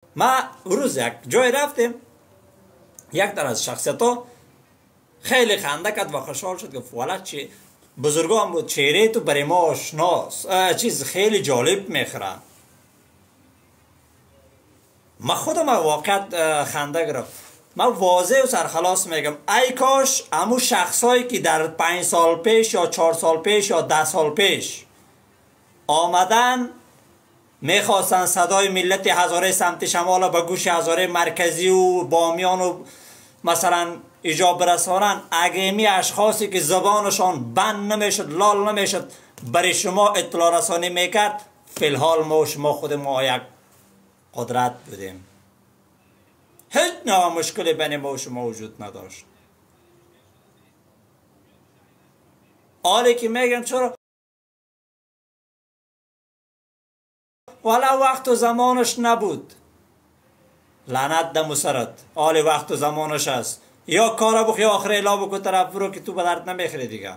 ما روز یک جای رفتیم، یک در از شخصیت ها خیلی خنده کرد و خوشحال شد، گفت والا چی بزرگان بود، چهره تو برای ما آشناست، چیز خیلی جالب میخوره. ما خودم واقعا خنده گرفت. من واضح و سرخلاص میگم ای کاش همو شخصایی که در 5 سال پیش یا 4 سال پیش یا 10 سال پیش آمدن میخواستن صدای ملت هزاره سمت شمال به گوش هزاره مرکزی و بامیان و مثلا ایجا برسانن، اگه می اشخاصی که زبانشان بند نمیشد، لال نمیشد، برای شما اطلاع رسانی میکرد، فی الحال ما و شما خود ما یک قدرت بودیم، هیچ نوع مشکلی بین ما و شما وجود نداشت. حالی که میگن چرا والا وقت و زمانش نبود، لعنت دم و سرت، حال وقت و زمانش هست، یا کارا بخی آخر الا بکو طرف برو که تو به درد نمیخوری دیگه.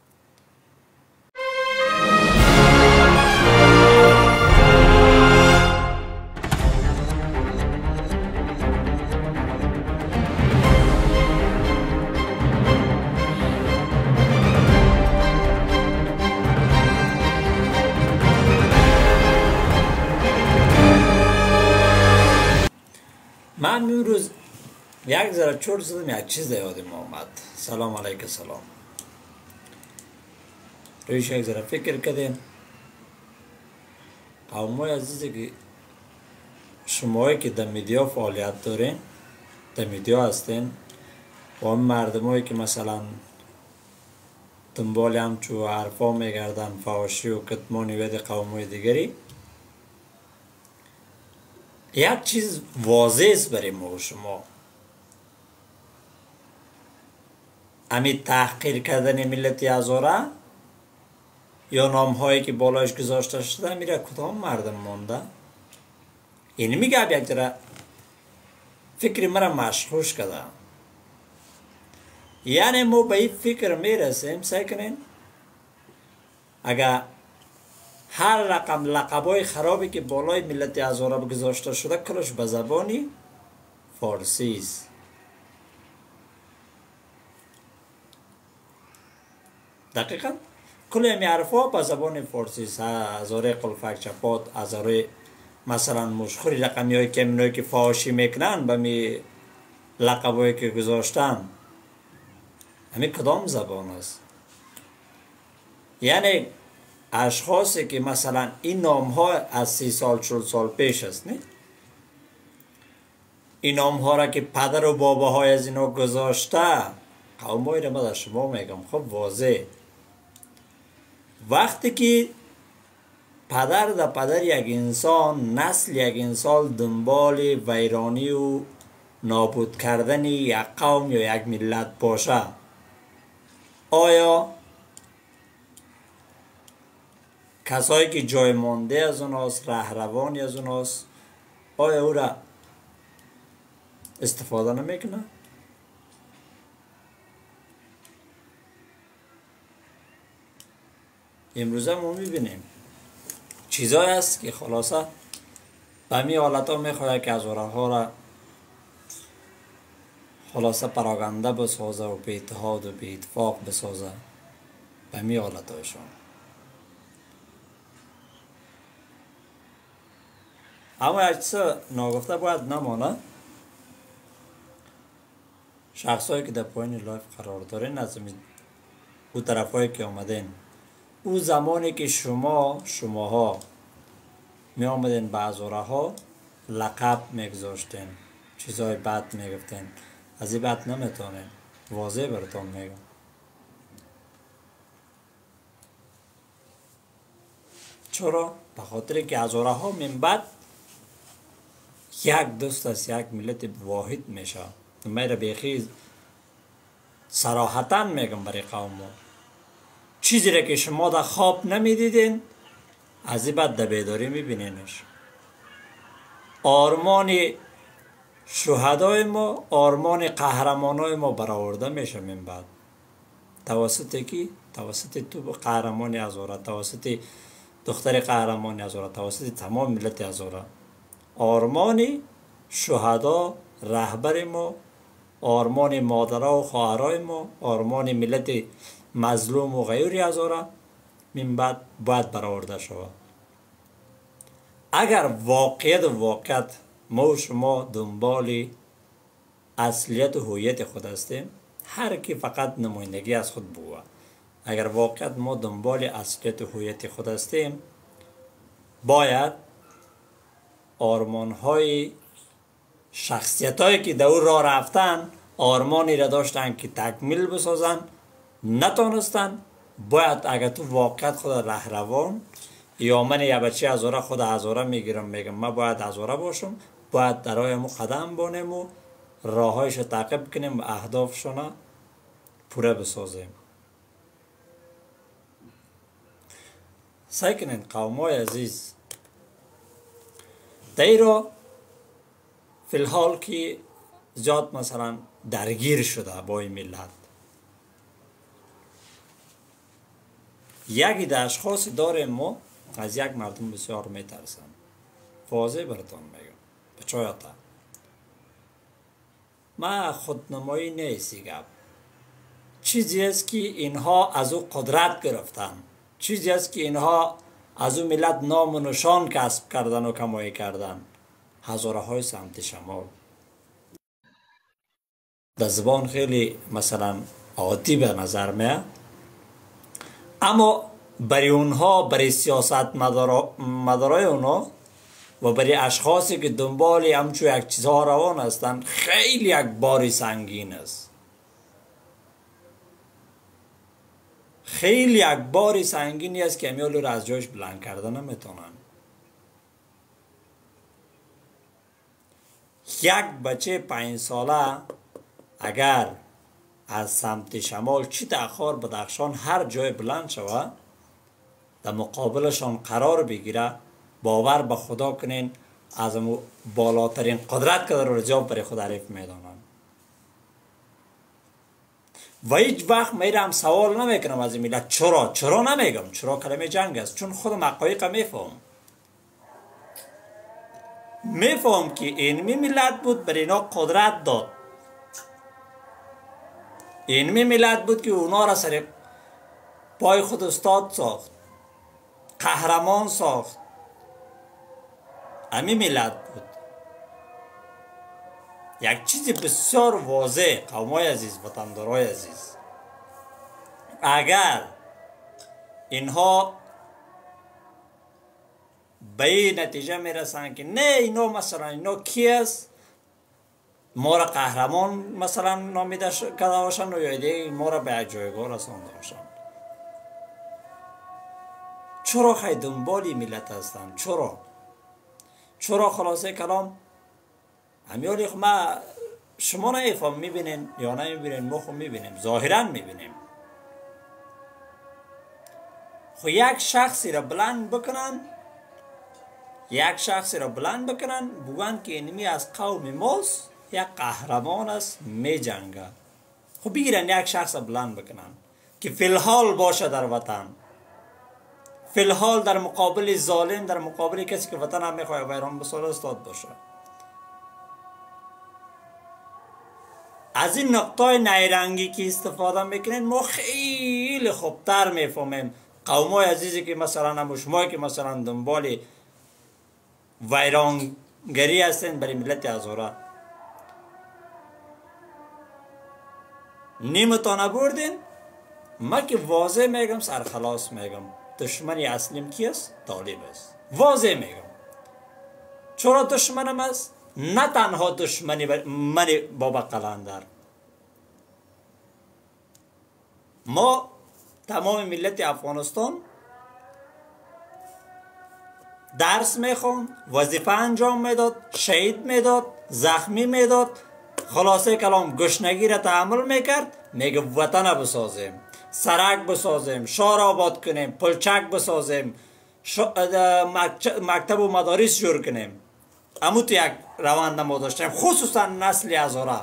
من امروز یک ذره چور زدم، یک چیز یادم آمد. سلام علیکم. سلام. رویش یک ذره فکر کردیم قومای عزیزی که شمایی که در میدیا فعالیت دارین، در میدیا هستین و هم مردمایی که مثلا دنبال همچو حرفا میگردن، فحاشی و کتمان وید قومای دیگری، یک چیز واضح است برای ما و شما، امی تحقیر کردن ملت هزاره یا نام هایی که بالایش گذاشته شده میره کدام مردم مانده. یعنی میگه یک جره فکر مرا مشخوش کرده. یعنی ما به این فکر میرسیم سعی کنین اگر هر رقم لقبای خرابی که بالای ملت هزاره گذاشته شده کلش به زبانی فارسی است. دقیقا کل امی حرفا به زبان فارسی است. هزاره قلفک چپات، هزاره مثلا مشخوری رقمی هایی که امینایی که فحاشی میکنن به می لقبایی که گذاشتن، همین کدام زبان است؟ یعنی اشخاصی که مثلا این نام ها از 30 سال 40 سال پیش است، نه؟ این نام ها را که پدر و بابا های از اینا گذاشته، قومایی را من شما میگم خب واضح، وقتی که پدر در پدر یک انسان، نسل یک انسان دنبال ویرانی و نابود کردن یک قوم یا یک ملت باشه، آیا کسایی که جای مانده از اوناست، رهروانی از اوناست، آیا او را استفاده نمیکنه؟ امروزه ما میبینیم چیزایی هست که خلاصه به می حالت ها میخواد که از ها را خلاصه پراگنده بسازه و به اتحاد و به اتفاق بسازه، به می حالت هایشان. اما اجسا ناگفته باید نمانه، شخص هایی که در پایین لایف قرار دارین از او طرف هایی که آمدین، او زمانی که شماها می آمدین به هزاره ها لقب میگذاشتین، چیزهای بد میگفتین، از این بد نمیتونین، واضح براتون میگم. چرا؟ به خاطر که هزاره ها من بعد یک دوست از یک ملت واحد میشه. میره بیخی صراحتا میگم برای قوم ما، چیزی را که شما در خواب نمیدیدین از این بعد در بیداری میبینینش. آرمان شهدای ما، آرمان قهرمانای ما برآورده میشه من بعد، توسط کی؟ توسط تو قهرمان هزاره، توسط دختر قهرمان هزاره، توسط تمام ملت هزاره. آرمان شهدا رهبر ما، آرمان مادرها و خواهرای ما، آرمان ملت مظلوم و غیوری از آره من بعد باید برآورده شود. اگر واقعیت ما و شما دنبال اصلیت و هویت خود هستیم، هر کی فقط نمایندگی از خود بگوه. اگر واقعیت ما دنبال اصلیت و هویت خود هستیم، باید آرمان های شخصیت هایی که در راه رفتن، آرمانی را داشتن که تکمیل بسازن، نتونستن. باید اگر تو واقعیت خود رهروان یا من یه بچه هزاره خود هزاره میگیرم میگم من باید هزاره باشم، باید در راه مو قدم بانیم و راهایش تعقیب کنیم و اهدافشون پوره بسازیم. سعی کنین قومای عزیز دیرو فی الحال که زیاد مثلا درگیر شده با این ملت، یکی در اشخاص داریم ما از یک مردم بسیار میترسن. واضح براتون میگم بچایاتا، ما خودنمایی نیستی گپ، چیزی است که اینها از او قدرت گرفتن، چیزی است که اینها از او ملت نام و نشان کسب کردن و کمایی کردن. هزاره های سمت شمال در زبان خیلی مثلا عادی به نظر میاد، اما برای اونها، برای سیاست مدارای اونها و برای اشخاصی که دنبال همچون یک چیزها روان هستند خیلی یک باری سنگین است. خیلی یک باری سنگینی است که همیالو را از جایش بلند کردن نمیتونن. یک بچه 5 ساله اگر از سمت شمال چی تأخار بدخشان هر جای بلند شود در مقابلشان قرار بگیره، باور به خدا کنین از بالاترین قدرت که در رجاب برای خود عریف میدانن. و هیچ وقت میرم سوال نمیکنم از این ملت چرا نمیگم، چرا کلمه جنگ است، چون خودم حقایق میفهم که اینمی ملت بود برای اینا قدرت داد، اینمی ملت بود که اونا را سر پای خود استاد ساخت، قهرمان ساخت. امی ملت بود. یک چیز بسیار واضح قومای عزیز، وطندارای عزیز، اگر اینها به این نتیجه میرسن که نه اینا مثلا اینا کی است، ما را قهرمان مثلا نامیده کرده باشن و یا دیگه ما را به جایگاه رسانده باشن، چرا خیلی دنبالی ملت هستن؟ چرا خلاصه کلام همیالی ما شما نمیفهم میبینین یا نمیبینین، ما خود میبینیم، ظاهرا میبینیم. خو یک شخصی را بلند بکنن بگوین که اینمی از قوم ماست، یک قهرمان است میجنگه. خب بگیرن یک شخص بلند بکنن که فی الحال باشه در وطن، فی الحال در مقابل ظالم، در مقابل کسی که وطن هم میخواه ویران بسازه استاد باشه. از این نقطه نیرنگی که استفاده میکنین ما خیلی خوبتر میفهمیم. قومای عزیزی که مثلا هم شما که مثلا دنبال ویرانگری هستین برای ملت هزاره، نیمتانه بردین. ما که واضح میگم، سرخلاص میگم، دشمنی اصلیم کی است؟ طالب است. واضح میگم. چرا دشمنم است؟ نه تنها دشمنی من بابا قلندر، ما تمام ملت افغانستان درس میخوند، وظیفه انجام میداد، شهید میداد، زخمی میداد، خلاصه کلام گشنگی را تحمل میکرد. میگه وطن بسازیم، سرک بسازیم، شهر آباد کنیم، پلچک بسازیم، مکتب و مدارس جور کنیم. امو تو یک روند ما داشتیم، خصوصا نسل هزاره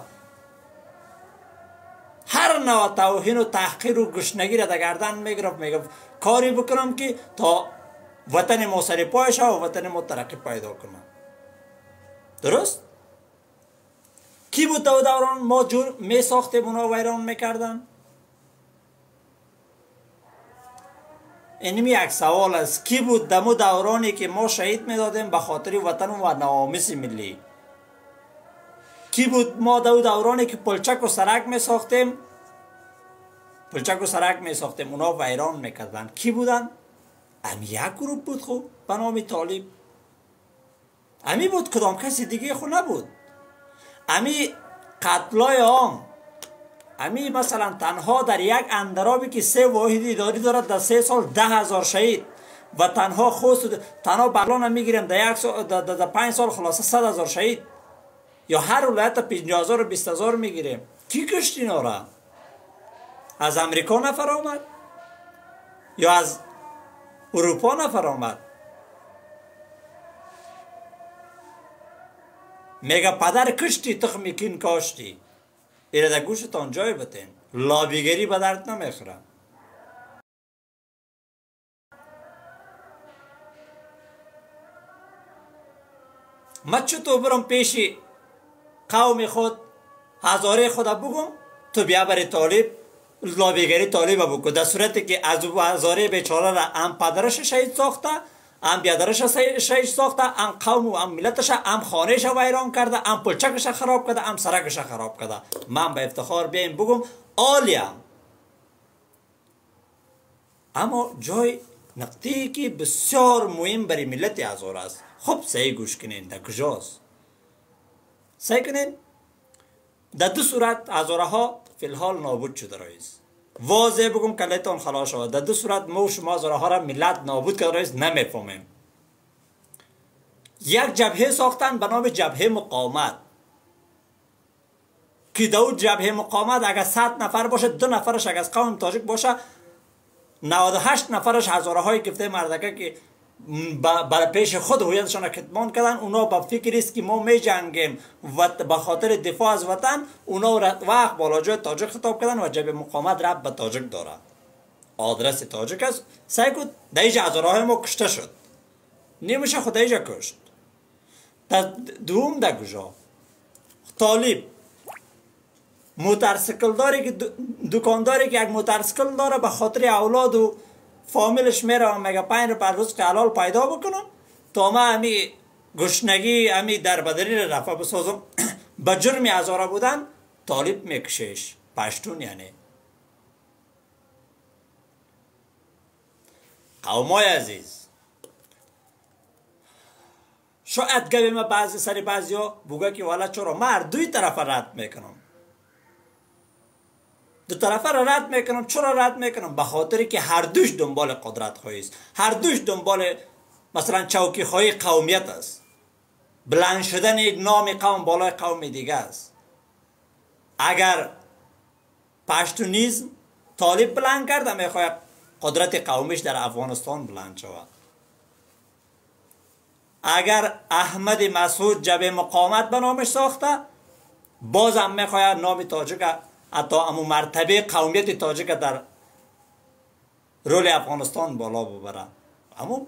هر نوع توهین و تحقیر و گشنگی را در گردن میگرفت. میگفت کاری بکنم که تا وطن ما سر پایش و وطن ما ترقی پیدا کنه. درست؟ کی بود دو دوران ما جور می ساختیم اونا ویران میکردن؟ اینمی یک سوال است. کی بود دمو دورانی که ما شهید میدادیم به خاطر وطن و نوامس ملی؟ کی بود ما دو دورانی که پلچک و سرک می ساختیم؟ پلچک و سرک می ساختیم اونا ویران میکردن. کی بودن؟ امی یک گروپ بود خو به نام طالب. امی بود، کدام کسی دیگه خو نبود. امی قتلای عام، امی مثلا تنها در یک اندرابی که 3 واحد اداری دارد در 3 سال 10,000 شهید و تنها تنها بغلان میگیریم در 5 سال خلاصه 100,000 شهید، یا هر ولایت 50,000 و 20,000 میگیریم. کی کشت اینا را؟ از امریکا نفر آمد یا از اروپا نفر آمد؟ میگه پدر کشتی تخمی کین کاشتی. ایره در گوشتان جای بتین. لابیگری به درد نمیخوره. من چطور برم پیشی قوم خود هزاره خود بگم تو بیا بری طالب لابیگری طالب بگو، در صورتی که از هزاره بیچاره را هم پدرش شهید ساخته، هم بیادرش شهید ساخته، هم قوم و هم ملتش، هم خانهش ویران کرده، هم پلچکش خراب کرده، هم سرکش خراب کرده. من به افتخار بیایم بگم عالیم. اما جای نقطه‌ای که بسیار مهم برای ملت هزاره است. خب صحیح گوش کنین، در کجاست؟ صحیح کنین. در 2 صورت هزاره ها فی الحال نابود شده رئیس. واضح بگم کلیتان خلاص شود. در 2 صورت ما و شما هزاره ها را ملت نابود کرده رئیس نمیفهمیم. یک جبهه ساختن به نام جبهه مقاومت که دو جبهه مقاومت اگر 100 نفر باشه 2 نفرش اگر از قوم تاجیک باشه 98 نفرش هزاره های گفته مردکه که برای پیش خود هویتشان را کتمان کردن. اونا با فکر است که ما می جنگیم و به خاطر دفاع از وطن اونا وقت بالا جای تاجیک خطاب کردن و جبهه مقاومت رب به تاجیک داره. آدرس تاجیک است. سعی کن در اینجا هزاره های ما کشته شد. نمیشه خود اینجا کشت. در دوم در کجا؟ طالب موترسیکل داری که دکانداری که یک موترسیکل داره به خاطر اولاد و فامیلش میره و میگه 5 روپیه روز که حلال پیدا بکنم تا من همی گشنگی همی در بدری رفع بسازم. به جرم هزاره بودن طالب میکشش. پشتون یعنی قومای عزیز، شاید گوی ما بعضی سری بعضی ها بگه که والا چرا من دوی طرف رد میکنم. 2 طرفه را رد میکنم. چرا رد میکنم؟ به خاطری که هر دوش دنبال قدرت خواهی است. هر دوش دنبال مثلا چوکی خواهی قومیت است. بلند شدن یک نام قوم بالای قوم دیگه است. اگر پشتونیزم طالب بلند کرده میخواهد قدرت قومیش در افغانستان بلند شود. اگر احمد مسعود جبهه مقاومت به نامش ساخته بازم میخواهد نام تاجیک حتی امو مرتبه قومیت تاجیک در رول افغانستان بالا ببره. اما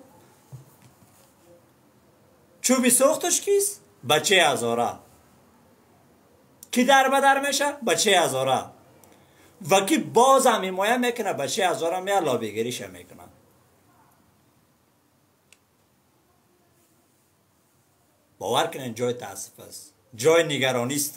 چوبی ساختش کیست؟ بچه هزاره. کی در بدر میشه؟ بچه هزاره. و کی بازم حمایت میکنه بچه هزاره میاد لابیگریش میکنه. باور کنین جای تاسف است، جای نگرانی است.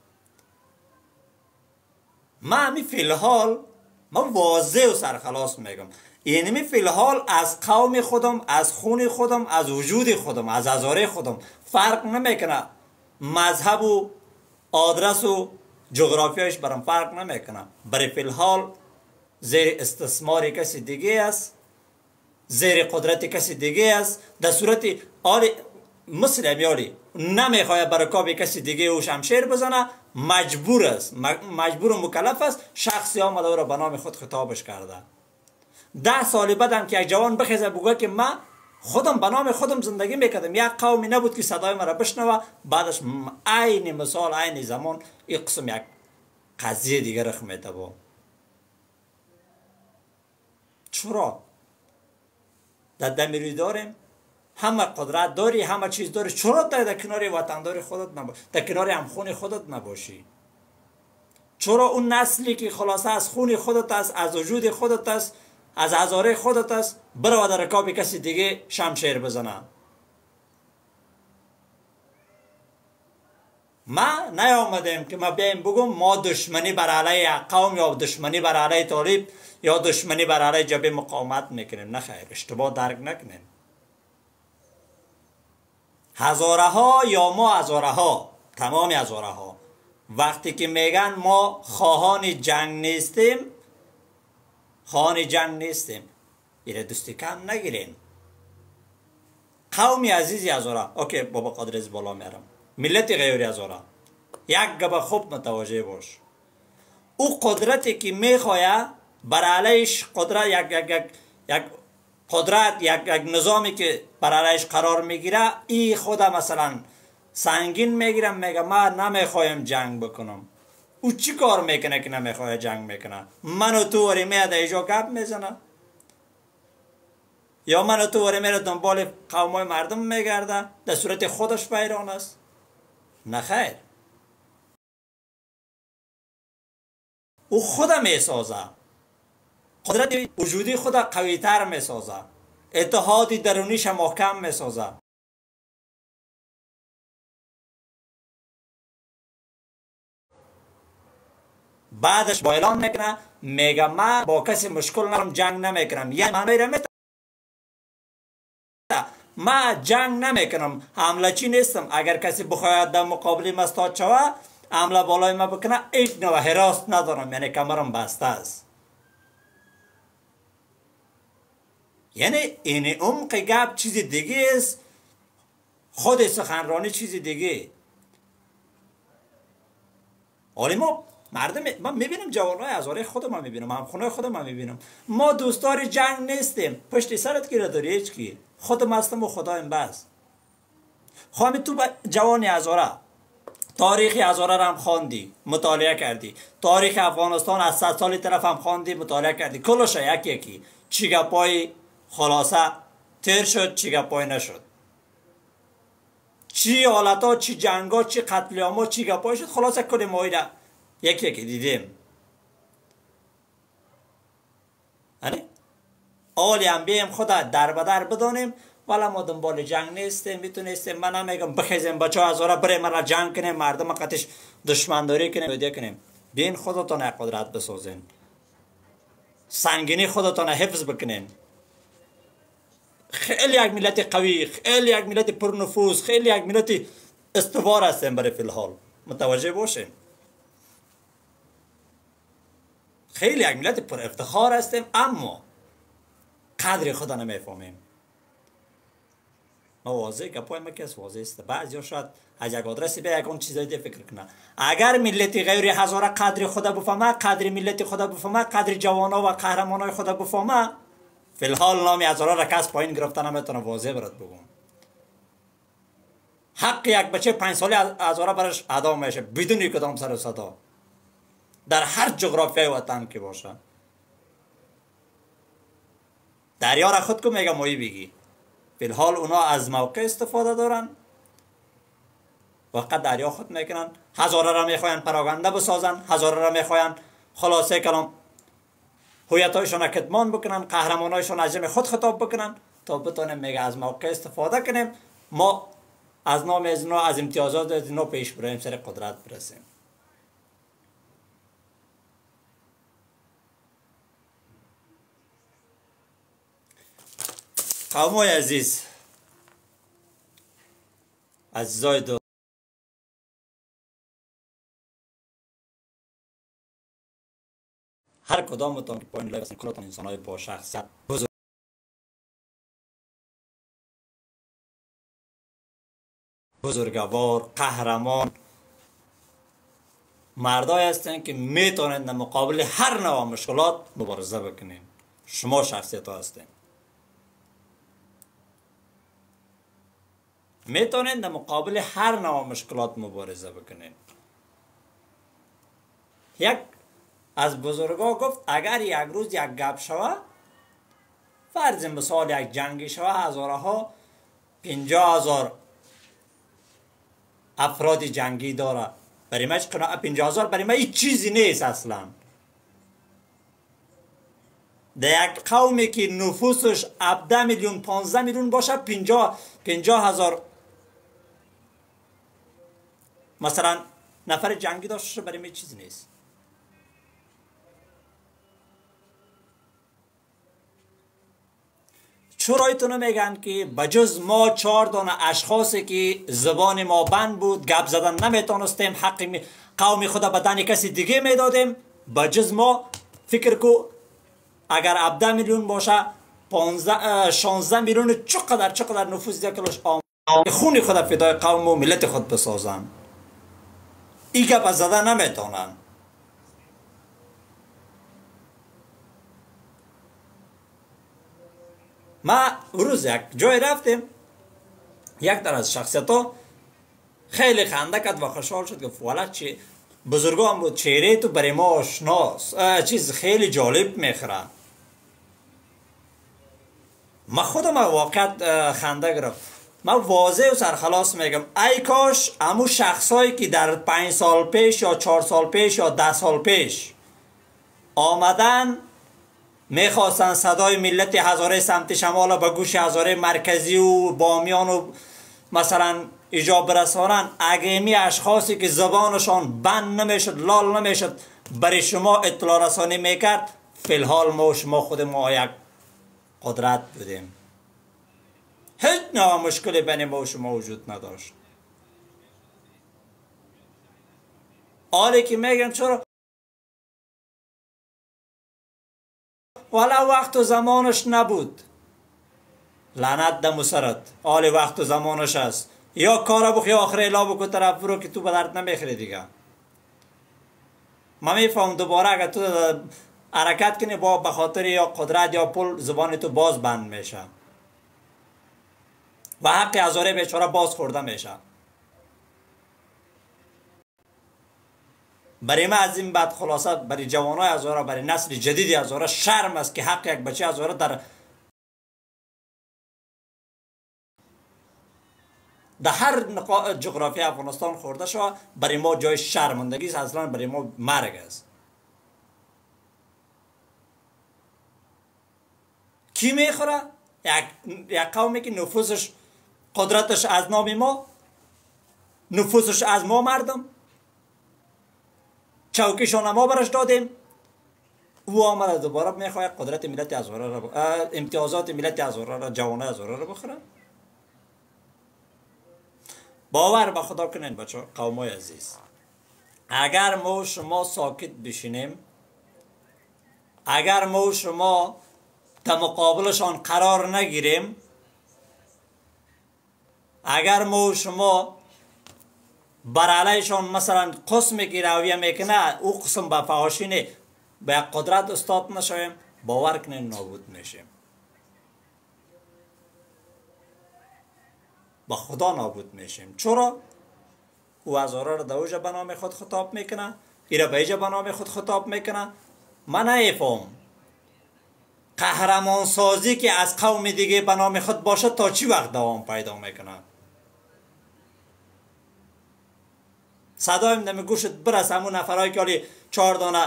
من همی فی الحال من واضح و سرخلاص میگم، اینمی فی الحال از قوم خودم، از خون خودم، از وجود خودم، از هزاره خودم فرق نمیکنه. مذهب و آدرس و جغرافیایش برام فرق نمیکنه. برای فی الحال زیر استثمار کسی دیگه است، زیر قدرت کسی دیگه است. در صورت مثل امیالی نمیخواه برکاب کسی دیگه او شمشیر بزنه، مجبور است، مجبور و مکلف است. شخصی آمده او را به نام خود خطابش کرده. 10 سال بعدم که یک جوان بخیزه بگه که من خودم به نام خودم زندگی میکردم، یک قومی نبود که صدای مرا بشنوه، بعدش عین مثال عین زمان این قسم یک قضیه دیگه رخ میده. چرا؟ در دمیری داریم همه قدرت داری، همه چیز داری، چرا در کنار وطندار خودت نباشی، در کنار همخون خودت نباشی؟ چرا اون نسلی که خلاصه از خون خودت است، از وجود خودت است، از هزاره خودت است، برو در رکاب کسی دیگه شمشیر بزنه؟ ما نیامدیم که ما بیایم بگم ما دشمنی بر علیه قوم یا دشمنی بر علیه طالب یا دشمنی بر علیه جبهه مقاومت میکنیم. نه خیر، اشتباه درک نکنیم. هزاره ها یا ما هزاره ها، تمام هزاره ها وقتی که میگن ما خواهان جنگ نیستیم، خواهان جنگ نیستیم، ایره دستی کم نگیرین. قومی عزیزی هزاره، اوکی بابا قادر از بالا میارم، ملت غیوری هزاره، یک گبه خوب متوجه باش. او قدرتی که میخواه بر علیش قدرت یک قدرت یک نظامی که بر علیش قرار میگیره، ای خدا مثلا سنگین میگیرم، میگه ما نمیخوایم جنگ بکنم. او چی کار میکنه که نمیخواه جنگ میکنه؟ من و تو وری میاد ایجا گپ میزنه، یا من و تو وری میاد دنبال قومای مردم میگرده در صورت خودش پیران است؟ نه خیر، او خدا میسازه، قدرت وجودی خدا قوی تر میسازه، اتحاد درونیش محکم میسازه. بعدش با اعلان میکنه، میگه من با کسی مشکل ندارم، جنگ نمیکنم. یعنی معنی را میتونه من جنگ نمیکنم، حمله چی نیستم. اگر کسی بخواید در مقابل ما استاد شوه، حمله بالای ما بکنه، هیچ نوع حراست ندارم، یعنی کمرم بسته است. یعنی این عمق گپ چیز دیگه است، خود سخنرانی چیز دیگه. حالی ما مردم، من میبینم جوانای هزاره خودم میبینم، همخونه خودم میبینم، ما دوستار جنگ نیستیم. پشت سرت کی را داری؟ هیچ کی. خودم هستم و خدایم بس. خواهی تو جوانی هزاره تاریخی هزاره را هم خواندی، مطالعه کردی، تاریخ افغانستان از 100 سالی طرف هم خواندی، مطالعه کردی، کلش یکی یکی چی گپای خلاصه تیر شد، چی گپای نشد، چی حالتا، چی جنگا، چی قتل عامو، چی گپای شد، خلاصه کل مایده یکی یکی دیدیم. آلی هم بیم خدا در بدر بدانیم، ولی ما دنبال جنگ نیستیم، میتونستیم. من نمیگم بخیزیم بچه ها هزاره برای مرا جنگ کنیم، مردم قطعش دشمنداری کنیم، ودیه کنیم. بین خودتان قدرت بسازین، سنگینی خودتان حفظ بکنین. خیلی یک ملت قوی، خیلی یک ملت پرنفوذ، خیلی یک ملت استوار هستیم برای فی الحال، متوجه باشین. خیلی یک ملت پر افتخار هستیم، اما قدر خدا نمیفهمیم. ما واضح گپای ما کس واضح است. بعضیا شاید از یک آدرسی به یک اون چیزای دیگه فکر کنه. اگر ملت غیری هزاره قدر خدا بفهمه، قدر ملت خدا بفهمه، قدر جوانا و قهرمانای خدا بفهمه، فی الحال نام هزاره را کس پایین گرفته نمیتونه. واضح برات بگم، حق یک بچه 5 ساله هزاره برش ادا میشه بدون کدام سر و صدا، در هر جغرافیای وطن که باشه. دریا را خود کو میگه مایی بگی. فی الحال اونا از موقع استفاده دارن، وقت دریا خود میکنن. هزاره را میخواین پراگنده بسازن، هزاره را میخواین خلاصه کلام هویتایشون را کتمان بکنن، قهرمانایشون از جمع خود خطاب بکنن، تا بتونیم میگه از موقع استفاده کنیم، ما از نام از اینا، از امتیازات از اینا پیش بریم، سر قدرت برسیم. قومای عزیز، عزیزای دو، هر کدامتان که پایین لایو هستین، کلتان انسانای با شخصیت بزرگوار، قهرمان، مردای هستین که میتونید در مقابل هر نوع مشکلات مبارزه بکنین. شما شخصیت ها هستین، میتونین در مقابل هر نوع مشکلات مبارزه بکنین. یک از بزرگا گفت اگر یک روز یک گپ شوه، فرض مثال یک جنگی شوه، هزاره ها 50,000 افراد جنگی داره. برای من 50,000 برای من هیچ چیزی نیست اصلا. در یک قومی که نفوسش 17 میلیون 15 میلیون باشه 50,000 مثلا نفر جنگی داشته برای من چیزی نیست. چرا ایتونو میگن که بجز ما 4 دانه اشخاصی که زبان ما بند بود، گپ زدن نمیتونستیم، حق قوم خدا بدن کسی دیگه میدادیم، بجز ما فکر کو اگر 17 میلیون باشه 16 میلیون چقدر نفوس دیگه کلش خون خدا فدای قوم و ملت خود بسازن. این گپ زدن نمیتونن. ما روز یک جای رفتیم، یک در از شخصیت ها خیلی خنده کرد و خوشحال شد، گفت والا چی بزرگان بود، چهره تو برای ما آشناست، چیز خیلی جالب میخوره. ما خودم واقعا خنده گرفت. من واضح و سرخلاص میگم ای کاش همون شخصایی که در 5 سال پیش یا 4 سال پیش یا 10 سال پیش آمدن میخواستن صدای ملت هزاره سمت شمال به گوش هزاره مرکزی و بامیان و مثلا ایجاب برسانن، اگه اشخاصی که زبانشان بند نمیشد لال نمیشد برای شما اطلاع رسانی میکرد، فی الحال ما و شما خود ما یک قدرت بودیم. هیچ نوع مشکلی بین ما و شما وجود نداشت. حالی که میگن چرا والا وقت و زمانش نبود، لعنت دم و سرت، حال وقت و زمانش است. یا کارا بخی آخر الا بکن طرف برو که تو به درد نمیخوری دیگه. من میفهم دوباره اگر تو حرکت کنی با بخاطر یا قدرت یا پول زبان تو باز بند میشه و حق هزاره بیچاره باز خورده میشه. برای ما از این بعد خلاصه برای جوانای هزاره، برای نسل جدید هزاره شرم است که حق یک بچه هزاره در هر جغرافی افغانستان خورده شد. برای ما جای شرمندگی است، اصلا برای ما مرگ است. کی میخوره؟ یک قومی که نفوسش قدرتش از نام ما، نفوسش از ما مردم، چوکیشون ما برش دادیم، او آمده دوباره میخواد قدرت ملت هزاره را امتیازات ملت هزاره را، جوانای هزاره را بخوره. باور به خدا کنین بچه قومای عزیز، اگر ما و شما ساکت بشینیم، اگر ما و شما در مقابلشان قرار نگیریم، اگر ما و شما بر علیشان مثلا قسمی که رویه میکنه او قسم به فحاشی به قدرت استاد نشویم، باور کنین نابود میشیم. با خدا نابود میشیم. چرا؟ او هزاره را دوجه به نام خود خطاب میکنه، ایره به ایجه به نام خود خطاب میکنه. من نیفهم قهرمان سازی که از قوم دیگه به نام خود باشه تا چی وقت دوام پیدا میکنه؟ صدایم دم گوشت برس همون نفرهایی که حالی 4 دانه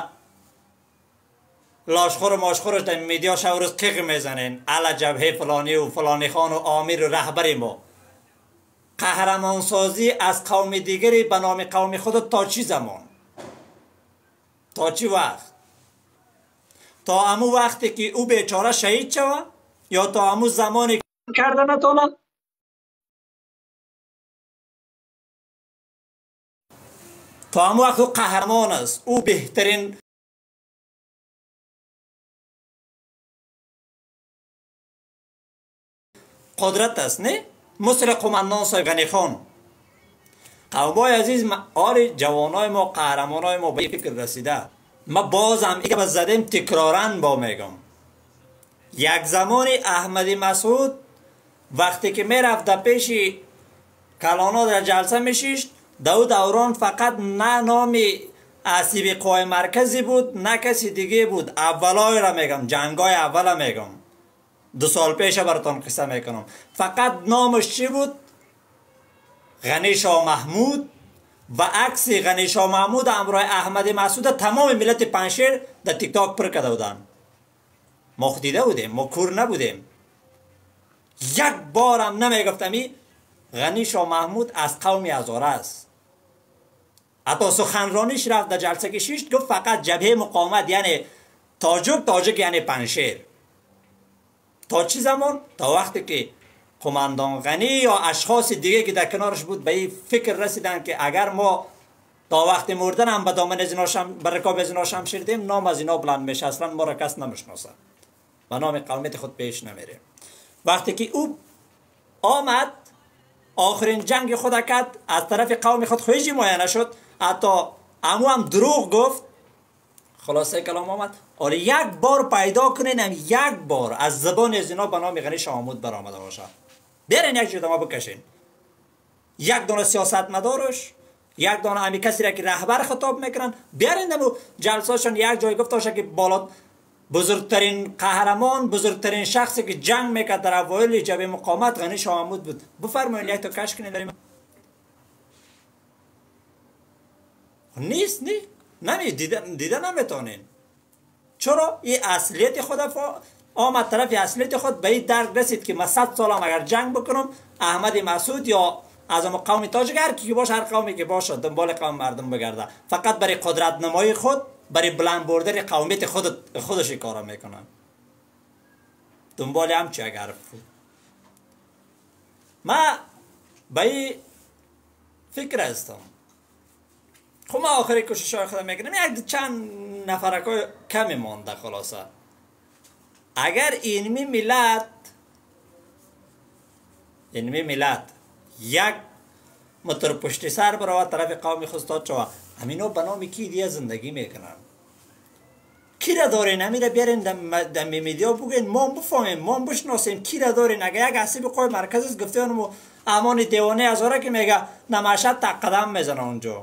لاشخور و ماشخورش در میدیا شورز قیق میزنین علا جبهه فلانی و فلانی خان و آمیر و رهبری ما. قهرمان سازی از قوم دیگری به نام قوم خود تا چی زمان؟ تا چی وقت؟ تا همون وقتی که او بیچاره شهید شوه یا تا همون زمانی کردن نتونه؟ تا همون وقت او قهرمان است، او بهترین قدرت است، نه؟ مثل قماندان صاحب غنی خان. قومای عزیز، آل جوانای ما، قهرمانای ما به این فکر رسیده. ما بازم ایگه باز زدیم تکرارن با میگم. یک زمانی احمدی مسعود وقتی که میرفت در پیش کلانا در جلسه میشیشت، دوران فقط نه نامی اسیب قوای مرکزی بود نه کسی دیگه بود. اولای را میگم، جنگای اول میگم، 2 سال پیش براتون قصه میکنم. فقط نامش چی بود؟ غنی شاه محمود و عکس غنی شاه محمود همراه احمد مسعود تمام ملت پنشیر در تیک تاک پر کرده بودن. ما خود دیده بودیم، ما کور نبودیم. یک بار هم نمیگفتم غنی شاه محمود از قوم هزاره است. حتی سخنرانیش رفت در جلسه که 6 گفت فقط جبهه مقاومت یعنی تاجک یعنی پنشیر. تا چی زمان؟ تا وقتی که قماندان غنی یا اشخاص دیگه که در کنارش بود به این فکر رسیدن که اگر ما تا وقت مردن هم به دامن به رکاب زنا شمشیر دیم، نام از اینا بلند میشه، اصلا ما را کس نمیشناسه و نام قومیت خود پیش نمیره. وقتی که او آمد آخرین جنگ خود کرد، از طرف قوم خود خویجی معاینه شد، حتی امو هم دروغ گفت. خلاصه کلام آمد آره یک بار پیدا کنین، هم یک بار از زبان از اینا به نام غنی شاه محمود برآمده باشه، برین یک جوری ما بکشین. یک دانه سیاست مدارش، یک دانه امی کسی را که رهبر خطاب میکنن، بیارین دمو جلساشون یک جای گفت باشه که بالا بزرگترین قهرمان، بزرگترین شخصی که جنگ میکرد در اوایل جبهه مقاومت غنی شاه محمود بود. بفرمایید یک تا کش کنین داریم. نیست دیده نمیتونین. چرا؟ این اصلیت خود آمد طرف اصلیت خود به این درک رسید که من 100 سالم اگر جنگ بکنم خامد مسعود یا از قوم تاجک هر کی باشه، هر قومی که باشه دنبال قوم مردم بگرده، فقط برای قدرت نمایی خود، برای بلند بردن قومیت خودش کارا میکنن. دنبال هم چه اگر ما به این فکر هستم. خب ما آخری کوشش های خودم میکنم، یک چند نفرکای کمی مانده. خلاصه اگر اینمی ملت یک متر پشت سر برای طرف قومی خستاد چوا، همینو به نام کی دیگه زندگی میکنن؟ کی را دارین؟ همیره بیارین دم میدیا بگین ما بفهمیم، ما بشناسیم کی را دارین. اگر یک حسیب قوی مرکز است گفته اونمو امان دیوانه از آره که میگه نماشد تا قدم میزنه اونجا.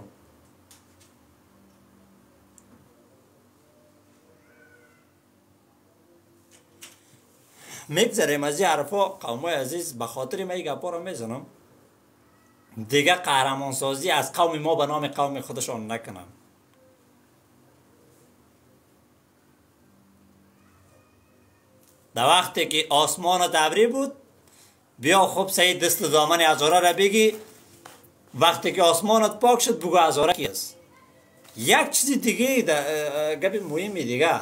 میگذاریم از این حرفا قومای عزیز، به خاطر من این گپا رو میزنم دیگه قهرمانسازی از قوم ما به نام قوم خودشان نکنن. در وقتی که آسمان دبری بود بیا خوب سعید دست دامن هزاره را بگی، وقتی که آسمانت پاک شد بگو هزاره کی است. یک چیز دیگه گپ مهمی دیگه،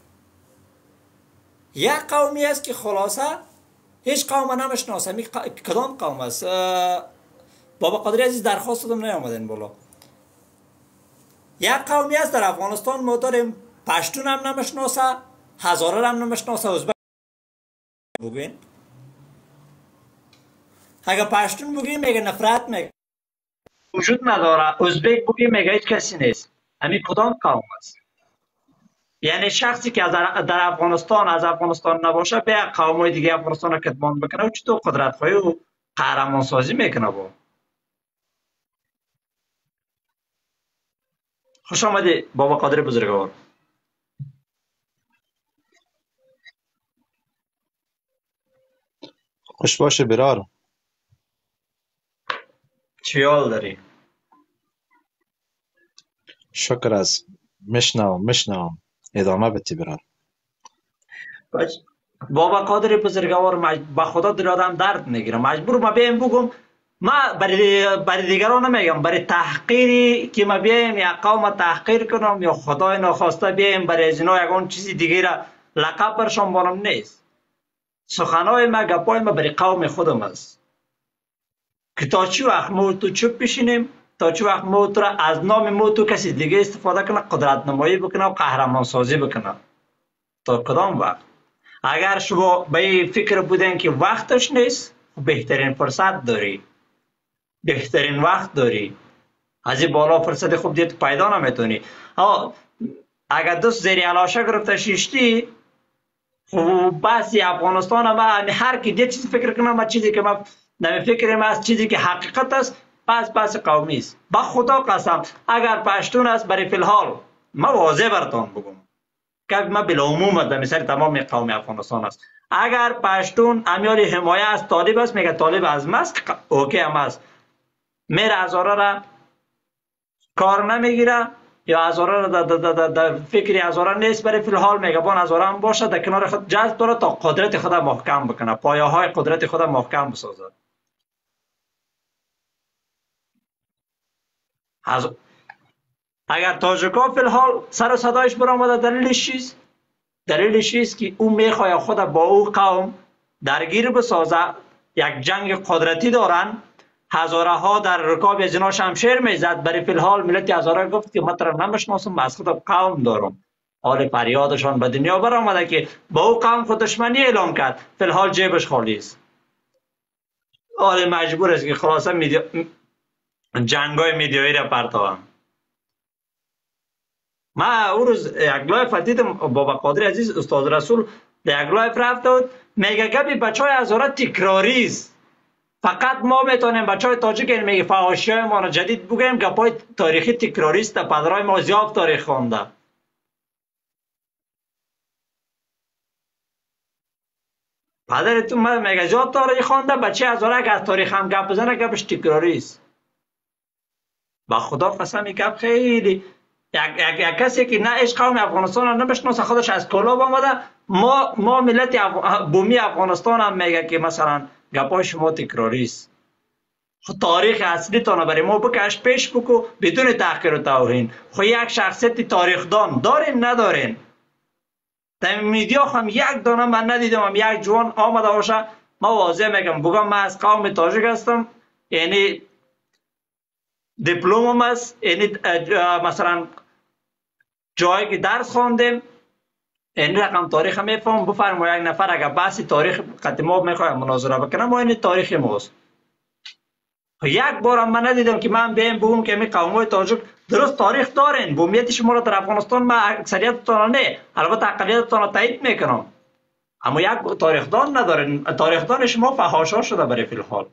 یک قومی است که خلاصه هیچ قوم نمیشناسه. کدام قوم است؟ بابا قادری عزیز درخواست دادم نیامدن بالا. یک قومی است در افغانستان ما داریم، پشتون هم نمیشناسه، هزاره هم نمیشناسه. ازبک بگوین، اگه پشتون بگیم میگه نفرت میگه وجود نداره، ازبک بگیم میگه هیچ کسی نیست. همین کدام قوم است؟ یعنی شخصی که در افغانستان از افغانستان نباشه به قومای دیگه افغانستان رو کتمان بکنه و چطور قدرت خواهی و قهرمان سازی میکنه. با خوش آمدی بابا قادر بزرگوار. خوش باشه برار. چی حال داری؟ شکر از مشنوم ادامه بده برار. بابا قادر بزرگوار با خدا درادم درد میگیرم، مجبور ما بیایم بگم. ما برای دیگران نمیگم، برای تحقیری که ما بیایم یا قوم تحقیر کنم یا خدای ناخواسته بیایم برای از اینا یگان چیزی دیگه را لقب برشان بانم نیست. سخنهای ما گپای ما برای قوم خودم است که تا چی وقت ما تو چوب بشینیم، تا چی وقت ما تو را از نام ما تو کسی دیگه استفاده کنه، قدرت نمایی بکنه و قهرمان سازی بکنه. تا کدام وقت؟ اگر شما به این فکر بودین که وقتش نیست، بهترین فرصت داری، بهترین وقت داری. از این بالا فرصت خوب دیت پیدا نمیتونی. اگر دست زیر علاشه گرفته شیشتی، خب بس افغانستان هم هر کی دیت چیزی فکر کنم و چیزی که من نمی فکرم است، چیزی که حقیقت است، بس قومی است. با خدا قسم اگر پشتون است برای فی الحال ما واضح براتون بگم گپ ما بالعموم در مثال تمام قوم افغانستان است. اگر پشتون امیال حمایه از طالب است میگه طالب از ماست، اوکی هم است، میره هزاره را کار نمیگیره یا هزاره را در فکری هزاره نیست، برای فی الحال میگه بان هزاره هم باشه در کنار خود جذب داره تا قدرت خود محکم بکنه، پایه های قدرت خود محکم بسازه. اگر تاجیکا فی الحال سر و صدایش برآمده، دلیلش چیست؟ دلیلش چیست که او میخواد خود با او قوم درگیر بسازه، یک جنگ قدرتی دارن، هزاره ها در رکاب از اینا شمشیر میزد. برای فی الحال ملت هزاره گفت که من ترا نمیشناسم، از خود قوم دارم. حال فریادشان به دنیا برآمده که با او قوم خود دشمنی اعلام کرد، فی الحال جیبش خالی است. حال مجبور است که خلاصه جنگای میدیایی را پرتاهم. ما او روز یک لایف دیدم، بابا قادری عزیز استاد رسول در یک لایف رفته بود، میگه گپی بچهای هزاره تکراری است، فقط ما میتونیم بچهای تاجیک میگه فحاشی های ما را جدید بگیم، گپای تاریخی تکراری است، پدرای ما زیاد تاریخ خوانده. پدرتون میگه زیاد تاریخ خوانده، بچه هزاره اگر از تاریخ هم گپ بزنه گپش تکراری است. با خدا قسم گپ خیلی یک کسی که نه عشق قوم افغانستان را نمیشناسه، خودش از کلاب آمده. ما ملت بومی افغانستان هم میگه که مثلا گپای شما تکراری است. تاریخ اصلی تان برای ما بکش پیش بکو بدون تحقیر و توهین. خو یک شخصیت تاریخ دان دارین ندارین؟ در میدیا هم یک دانه من ندیدم هم یک جوان آمده باشه. ما واضح میگم بگم من از قوم تاجیک هستم، یعنی دیپلمم است، یعنی مثلا جایی که درس خواندیم، این رقم تاریخ میفهم. بفرمایید یک نفر اگر بحث تاریخ قدیم میخواد مناظره بکنه، ما این تاریخ ماست. یک بار من ندیدم که من بهم بگم که می قومای تاجیک درست تاریخ دارین، بومیت شما را در افغانستان ما اکثریتتان نه، البته اقلیتتان را تایید میکنم، اما یک تاریخ دان ندارین. تاریخ دان شما فحاشا شده برای فی الحال.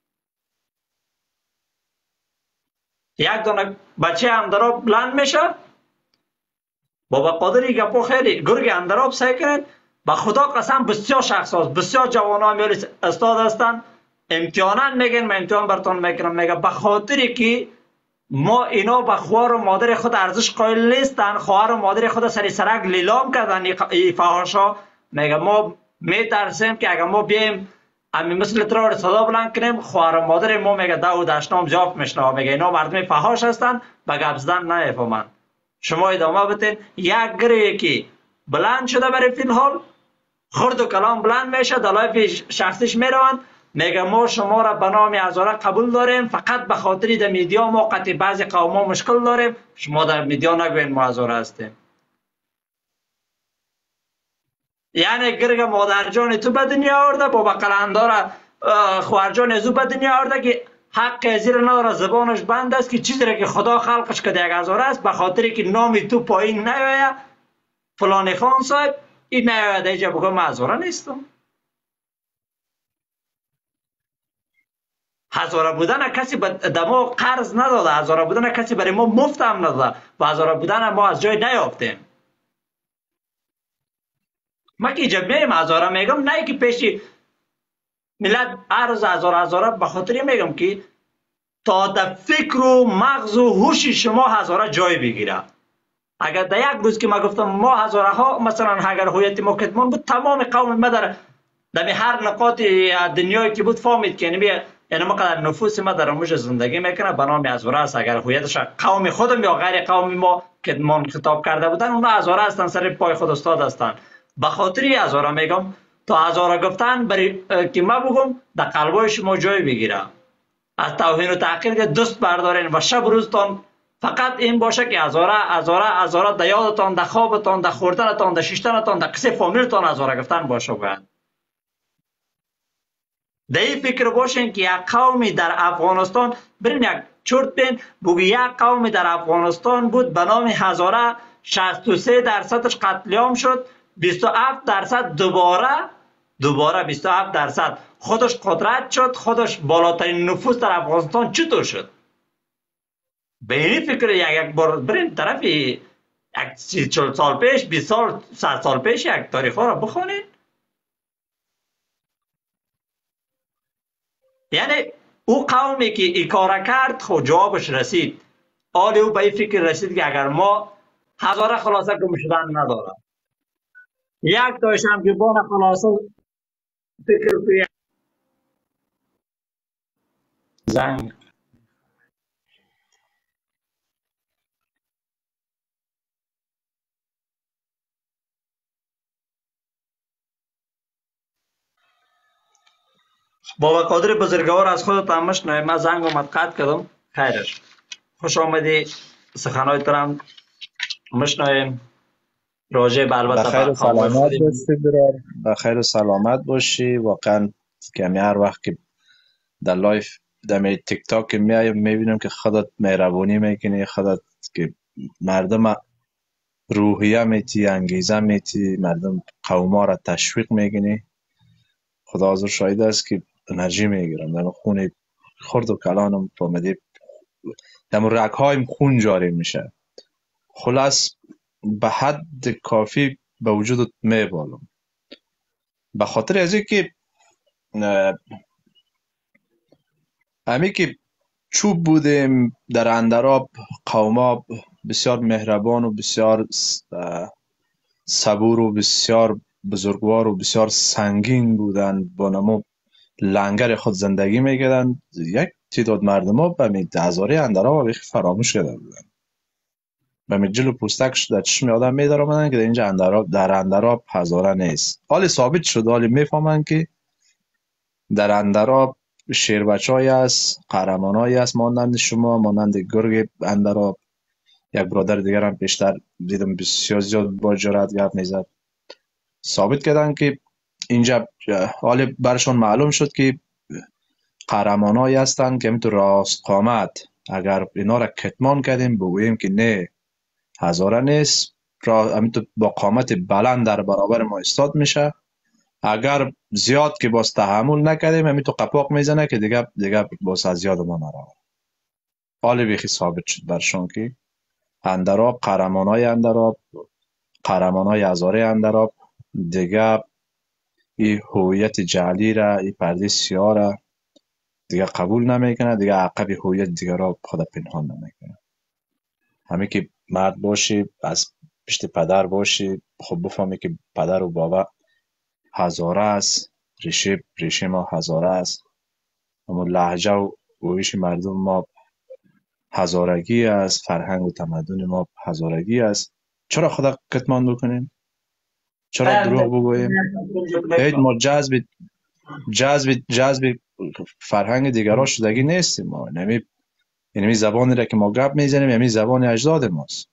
یک دانه بچه اندراب بلند میشه، بابا قادری گپا خیلی گرگ اندراب سعی کنید. با خدا قسم بسیار شخص هست، بسیار جوان ها میاری استاد هستن، امتحانا میگن من امتحان براتون میکنم، میگه به خاطری که ما اینا به خواهر و مادر خود ارزش قائل نیستن، خواهر و مادر خود سری سرک لیلام کردن این فحاشا. میگه ما میترسیم که اگر ما بیایم امی مثل ترار صدا بلند کنیم، خواهر و مادر ما میگه دو دشنام جاف میشنه، میگه اینا مردم فحاش هستن، به گپ زدن نمیفهمن. شما ادامه بتین. یک گره که بلند شده برای فی الحال خرد و کلام بلند میشه، دلایف شخصیش میروند، میگه ما شما را به نام هزاره قبول داریم، فقط به خاطر در میدیا ما قطع بعضی قوم ها مشکل داریم، شما در میدیا نگوین ما هزاره هستیم. یعنی گرگ مادر جان تو به دنیا آورده، بابا قلندار خواهر جان ازو به دنیا آورده که حق زیر نداره، زبانش بند است که چیزی را که خدا خلقش کرده یک هزاره است، به خاطر که نام تو پایین نیاید فلان خان صاحب این نیاید اینجا بگم من هزاره نیستم. هزاره بودن کسی به ما قرض نداده، هزاره بودن کسی برای ما مفت هم نداده و هزاره بودن ما از جای نیافتیم. ما که جب میگم هزاره میگم نه که پیشی ملت عرض هزاره به خاطر میگم که تا در فکر و مغز و هوش شما هزاره جای بگیره. اگر در یک روز که ما گفتم ما هزاره ها مثلا اگر هویت ما کتمان بود، تمام قوم ما در هر نقاط دنیایی که بود فهمید که یعنی ما قدر نفوس ما در موج زندگی میکنه به نام هزاره است. اگر هویتش قوم خودم یا غیر قوم ما کتمان خطاب کرده بودن، اونا هزاره هستن، سر پای خود استاد هستن. به خاطر هزاره میگم تا هزاره گفتن برای که ما بگم در قلبای شما جای بگیره، از توهین و تحقیر دست بردارین و شب روزتان فقط این باشه که هزاره در یادتان، در خوابتان، در خوردنتان، در شیشتنتان، در قصه فامیلتان هزاره گفتن باشه. باید در این فکر باشین که یک قومی در افغانستان، برین یک چرت بین بگو یک قومی در افغانستان بود به نام هزاره، 63% قتل عام شد، 27% دوباره 27% خودش قدرت شد، خودش بالاترین نفوس در افغانستان چطور شد؟ به این فکر یک بار برین طرف یک یک 30 سال پیش، 20 سال، 100 سال پیش یک تاریخ ها را بخونید. یعنی او قومی که این کار کرد خود جوابش رسید. حال او به این فکر رسید که اگر ما هزاره خلاصه گم شدن نداره، یک تایش هم که بان خلاصه فکر توی زنگ. بابا قادر بزرگوار از خودت هم مشنوی. من زنگ اومد قطع کردم. خیرش خوش آمدی. سخنهای ترم مشنویم. راجع به البته بخیر به و قوم سلامت خودمون. باشی برار. بخیر و سلامت باشی. واقعا کمی هر وقت که در لایف در تیک تاک میایم میبینم که خودت مهربونی میکنی، خودت که مردم روحیه میتی، انگیزه میتی، مردم قوما را تشویق میکنی. خدا حاضر شاهد است که انرژی میگیرم در خون خرد و کلانم فهمیدی، در رگ هایم خون جاری میشه. خلاص به حد کافی به وجودت میبالم به خاطر از اینکه همی که چوب بودیم در اندراب. قوما بسیار مهربان و بسیار صبور و بسیار بزرگوار و بسیار سنگین بودند، با نمو لنگر خود زندگی میکردند. یک تعداد مردم ها به می هزاره اندراب فراموش کرده بودند، به می جلو پوستکش در چشم آدم میدار آمدن که در اینجا در اندراب هزاره نیست. حالی ثابت شد، حالی میفهمند که در اندراب شیر بچه‌ای است، قهرمانایی است مانند شما، مانند گرگ اندراب. یک برادر دیگر هم بیشتر دیدم بسیار زیاد با جرأت گپ میزد، ثابت کردن که اینجا حالی برشان معلوم شد که قهرمانایی هستند که همینطور راست قامت. اگر اینا را کتمان کردیم بگوییم که نه هزاره نیست، همینطور با قامت بلند در برابر ما استاد میشه. اگر زیاد که باز تحمل نکردیم همین تو قپاق میزنه که دیگه باز از یاد ما نره. حال بیخی ثابت شد برشان که اندراب، قهرمانای اندراب، قهرمانای هزاره اندراب دیگه این هویت جعلی را، این پرده سیاه را دیگه قبول نمیکنه، دیگه عقب هویت دیگه را خود پنهان نمیکنه. همین که مرد باشی، از پشت پدر باشی، خب بفهمی که پدر و بابا هزاره است، ریشه ما هزاره است، اما لهجه و گویش مردم ما هزارگی است، فرهنگ و تمدن ما هزارگی است. چرا خدا کتمان بکنیم؟ چرا دروغ بگوییم؟ هیچ ما جذب فرهنگ دیگران شدگی نیستیم. ما یعنی زبانی را که ما گپ میزنیم یعنی زبان اجداد ماست.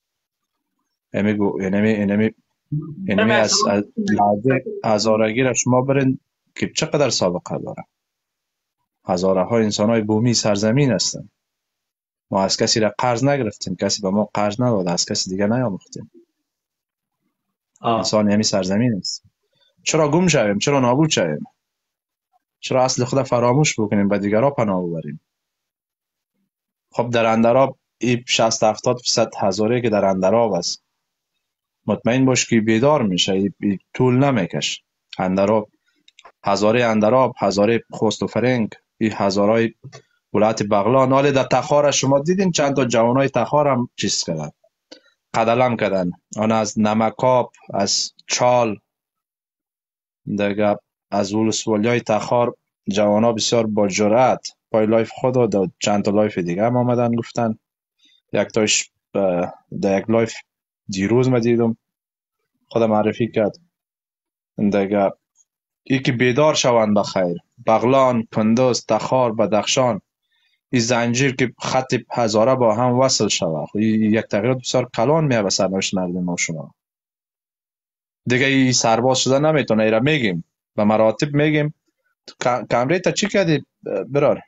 یعنی از لحظه هزارگی را شما برین که چقدر سابقه داره. هزاره ها انسان های بومی سرزمین هستند. ما از کسی را قرض نگرفتیم، کسی به ما قرض نداد، از کسی دیگه نیاموختیم. انسان یعنی سرزمین است. چرا گم شویم؟ چرا نابود شویم؟ چرا اصل خود فراموش بکنیم به دیگرها پناه ببریم؟ خب در اندراب این 60-70% هزاره که در اندراب است، مطمئن باش که بیدار میشه. این طول نمیکش. اندراب، هزاره اندراب، هزاره خوست و فرنگ، این هزارای ولایت بغلان. حالی در تخار شما دیدین چند تا جوانای تخار هم چیز کردن، قدلم کردن. آن از نمکاب، از چال، دیگه از ولسوالیای تخار جوانا بسیار با جرأت پای لایف خود و چند تا لایف دیگه هم آمدن گفتن. یک تاش در یک لایف دیروز ما دیدم خود معرفی کرد. دیگه ای که بیدار شوند بخیر. بغلان، کندوز، تخار، بدخشان، این زنجیر که خط هزاره با هم وصل شود، یک تغییرات بسیار کلان میه به سرنوشت مردم ما شما. دیگه این سرباز شده نمیتونه. ایره میگیم به مراتب میگیم. کمری تا چی کردی برار؟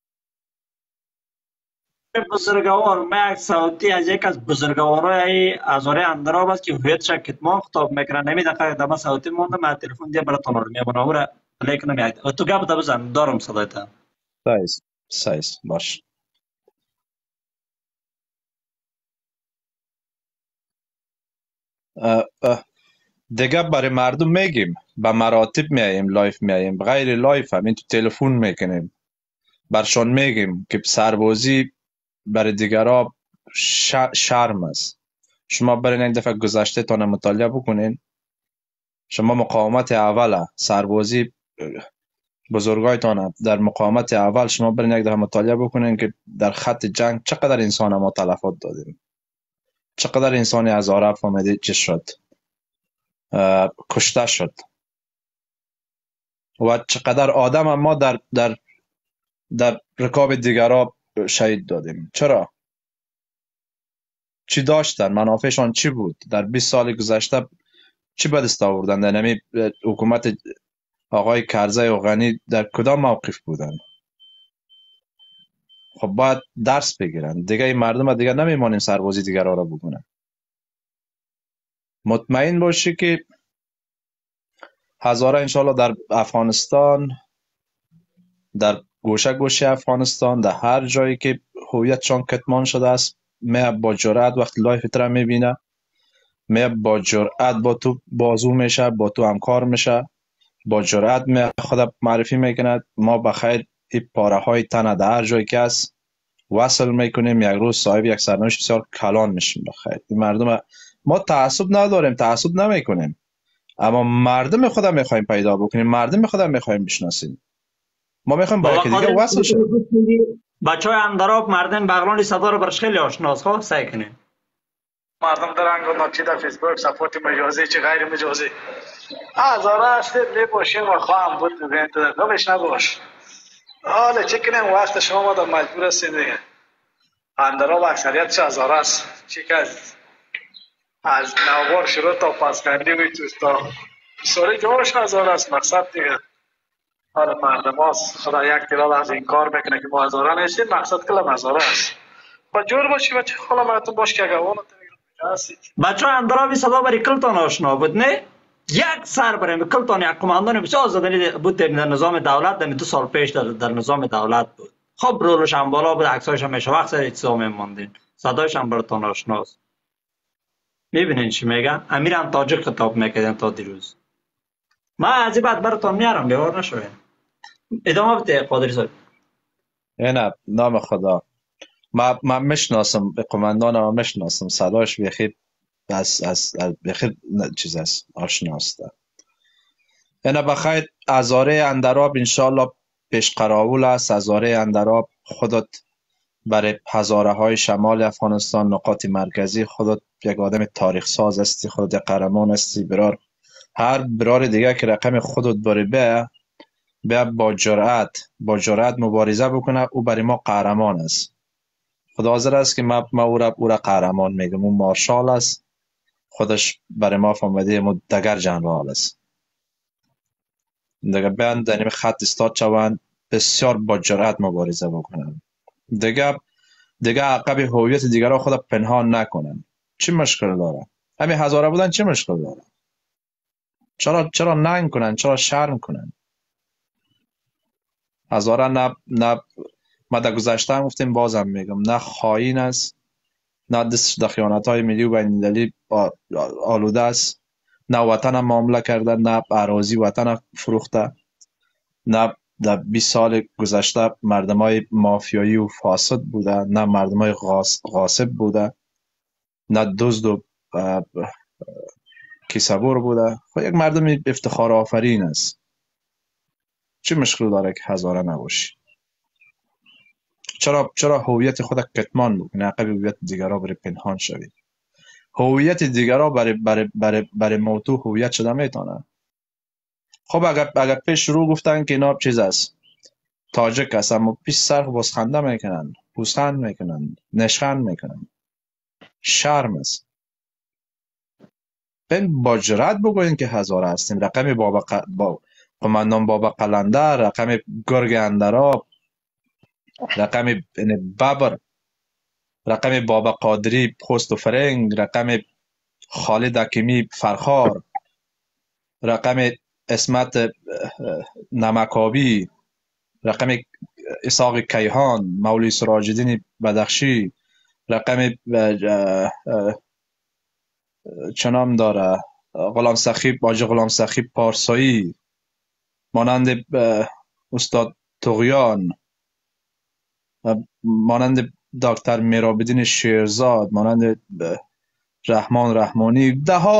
بزرگوار، من یک صوتی از یک از بزرگوارای هزاره اندراب است که هویتش کتمان خطاب میکنه. نمی دقیقه دم صوتی مونده. من تلفن دیگه برای تونر میامونه او را لیک نمیاد. تو گپ ده بزن، دارم صدایت. سایز باش. اه، اه. دیگه برای مردم میگیم به مراتب میاییم لایف میاییم غیر لایف هم این تو تلفن میکنیم برشان میگیم که سربازی برای دیگرها شرم است. شما برین این دفعه گذشته تان مطالعه بکنین. شما مقاومت اول سربازی بزرگایتان در مقاومت اول شما برین یک دفعه مطالعه بکنین که در خط جنگ چقدر انسان ما تلفات دادیم، چقدر انسانی از عرب آمده چه شد، کشته شد و چقدر آدم ما در رکاب دیگرها شهید دادیم. چرا؟ چی داشتن؟ منافعشان چی بود؟ در 20 سال گذشته چی به دست آوردن؟ در نمی حکومت آقای کرزی و غنی در کدام موقف بودن؟ خب باید درس بگیرن دیگه. این مردم دیگه نمیمانیم سربازی دیگرها را بکنن. مطمئن باشی که هزاره انشالله در افغانستان، در گوشه گوشه افغانستان، در هر جایی که هویتشان کتمان شده است، می با جرأت وقتی لایف تر میبینه می با جرأت با تو بازو میشه، با تو همکار میشه، با جرأت می خود معرفی میکند. ما بخیر این پاره های تن در هر جایی که است وصل میکنیم، یک روز صاحب یک سرنوشت بسیار کلان میشیم. بخیر این مردم ما تعصب نداریم، تعصب نمیکنیم، اما مردم خودم میخوایم پیدا بکنیم، مردم خودم میخوایم بشناسیم. ما میخوایم با بابا یکی دیگه قادر وصل شیم. بچه های اندراب مردم بغلان صدا رو برش خیلی آشناست. خواه سعی کنیم مردم دارن گفتن چی در فیسبوک سپورت مجازی چی غیر مجازی. هزاره هستید میباشیم و خواهم بود ببین تو در دلش نباش. حالا چی کنیم وقت شما ما در مجبور هستیم دیگه. اندراب اکثریتش هزاره است. چی که از نوبار شروع تا پاسکندی وی توست تا سوری جوش هزاره است مقصد دیگه. حالا مردم هاست خدا یک تیرال از این کار میکنه که ما هزاره نیستیم، مقصد کلم هزاره است. با جور باشی بچه خلا مردم باش که اگه اونو هستی. بچه های اندرابی صدا بری کلتان آشنا بود نه؟ یک سر بریم کلتان یک کماندان بسیار زدنی بود در نظام دولت. در 2 سال پیش در نظام دولت بود. خب رولش هم بالا بود، عکسایش هم میشه وقت سر اجتماع میماندین، صدایش هم براتان آشناست. میبینین چی میگن؟ امیر هم تاجیک خطاب میکردن تا دیروز. ما از این بعد براتان میارم بیار نشوین. ادامه بده قادری صاحب. نه نام خدا. من میشناسم قماندان، ما میشناسم صداش بخیر از بخیر چیز است، آشناست. اینا بخیر هزاره اندراب انشالله پیش قراول است. هزاره اندراب خودت برای هزاره های شمال افغانستان نقاط مرکزی خودت یک آدم تاریخ ساز هستی، خودت یک قهرمان هستی. برار هر برار دیگه که رقم خودت بری بیا با جرأت مبارزه بکنه، او برای ما قهرمان است. خدا حاضر است که ما او را قهرمان میگم. اون مارشال است، خودش برای ما فهمیده دگر جنرال است. دیگه بیان در این خط استاد شوند، بسیار با جرأت مبارزه بکنن. دیگه عقب هویت دیگر را خود پنهان نکنن. چی مشکل داره؟ همین هزاره بودن چی مشکل داره؟ چرا ننگ کنن؟ چرا شرم کنن؟ هزاره نه ما در گذشته هم گفتیم، بازم میگم، نه خائن است، نه دستش در خیانت های ملی و بین المللی آلوده است، نه وطن معامله کرده، نه اراضی وطن فروخته، نه در 20 سال گذشته مردم های مافیایی و فاسد بوده، نه مردم های غاصب بوده، نه دزد و کیسبور بوده. خب یک مردم افتخار آفرین است. چه مشکل داره که هزاره نباشی؟ چرا هویت خود کتمان بکنی، عقب هویت دیگرها بری پنهان شوی؟ هویت دیگرها برای موضوع هویت شده میتونه. خب اگر پیش رو گفتن که اینا چیز است، تاجک است، اما پیش سر باز خنده میکنن، پوزخند میکنن، نشخند میکنن. شرم است. بین با جرأت بگوین که هزاره هستیم. رقم با قماندان بابا قلنده، رقم گرگ اندراب، رقم ببر، رقم بابا قادری خوست و فرنگ، رقم خالد حکیمی فرخار، رقم اسمت نمکابی، رقم اساق کیهان، مولوی سراج الدین بدخشی، رقم چنام داره غلام سخی باجی غلام سخی پارسایی، مانند استاد تغیان، مانند دکتر میرابدین شیرزاد، مانند رحمان رحمانی،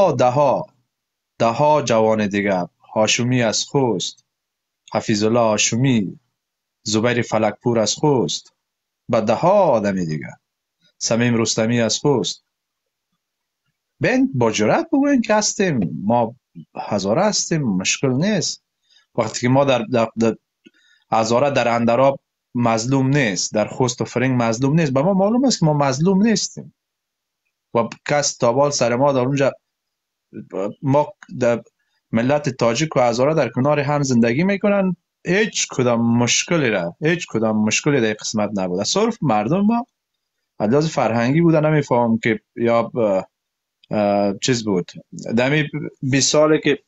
ده ها جوان دیگر، هاشمی از خوست، حفیظ الله هاشمی، زبیر فلکپور از خوست و ده ها آدم دیگر، صمیم رستمی از خوست. بین با جرأت بگوین که هستیم، ما هزاره هستیم، مشکل نیست. وقتی که ما در هزاره در اندراب مظلوم نیست، در خوست و فرنگ مظلوم نیست، به ما معلوم است که ما مظلوم نیستیم و کس تابال سر ما در اونجا. ما در ملت تاجیک و هزاره در کنار هم زندگی میکنن، هیچ کدام مشکلی در قسمت نبود. صرف مردم ما علاوه فرهنگی بودن، نمیفهم که یا چیز بود دمی 20 ساله که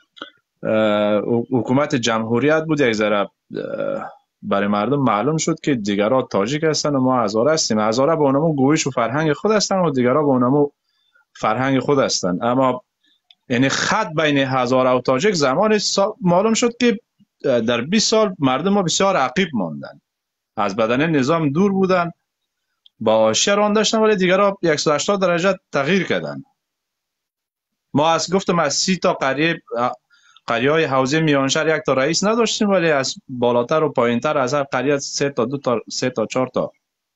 حکومت جمهوریت بود، یک ذره برای مردم معلوم شد که دیگرها تاجیک هستن و ما هزاره هستیم. هزاره به اونمو گویش و فرهنگ خود هستن و دیگرها به اونمو فرهنگ خود هستن. اما یعنی خط بین هزاره و تاجیک زمان معلوم شد که در 20 سال مردم ما بسیار عقیب ماندن، از بدن نظام دور بودن، با شران داشتن، ولی دیگرها 180 درجه تغییر کردن. ما از گفتم از 30 تا قریه های حوزه میانشهر یک تا رئیس نداشتیم، ولی از بالاتر و پایینتر از هر قریه 3 تا 4 تا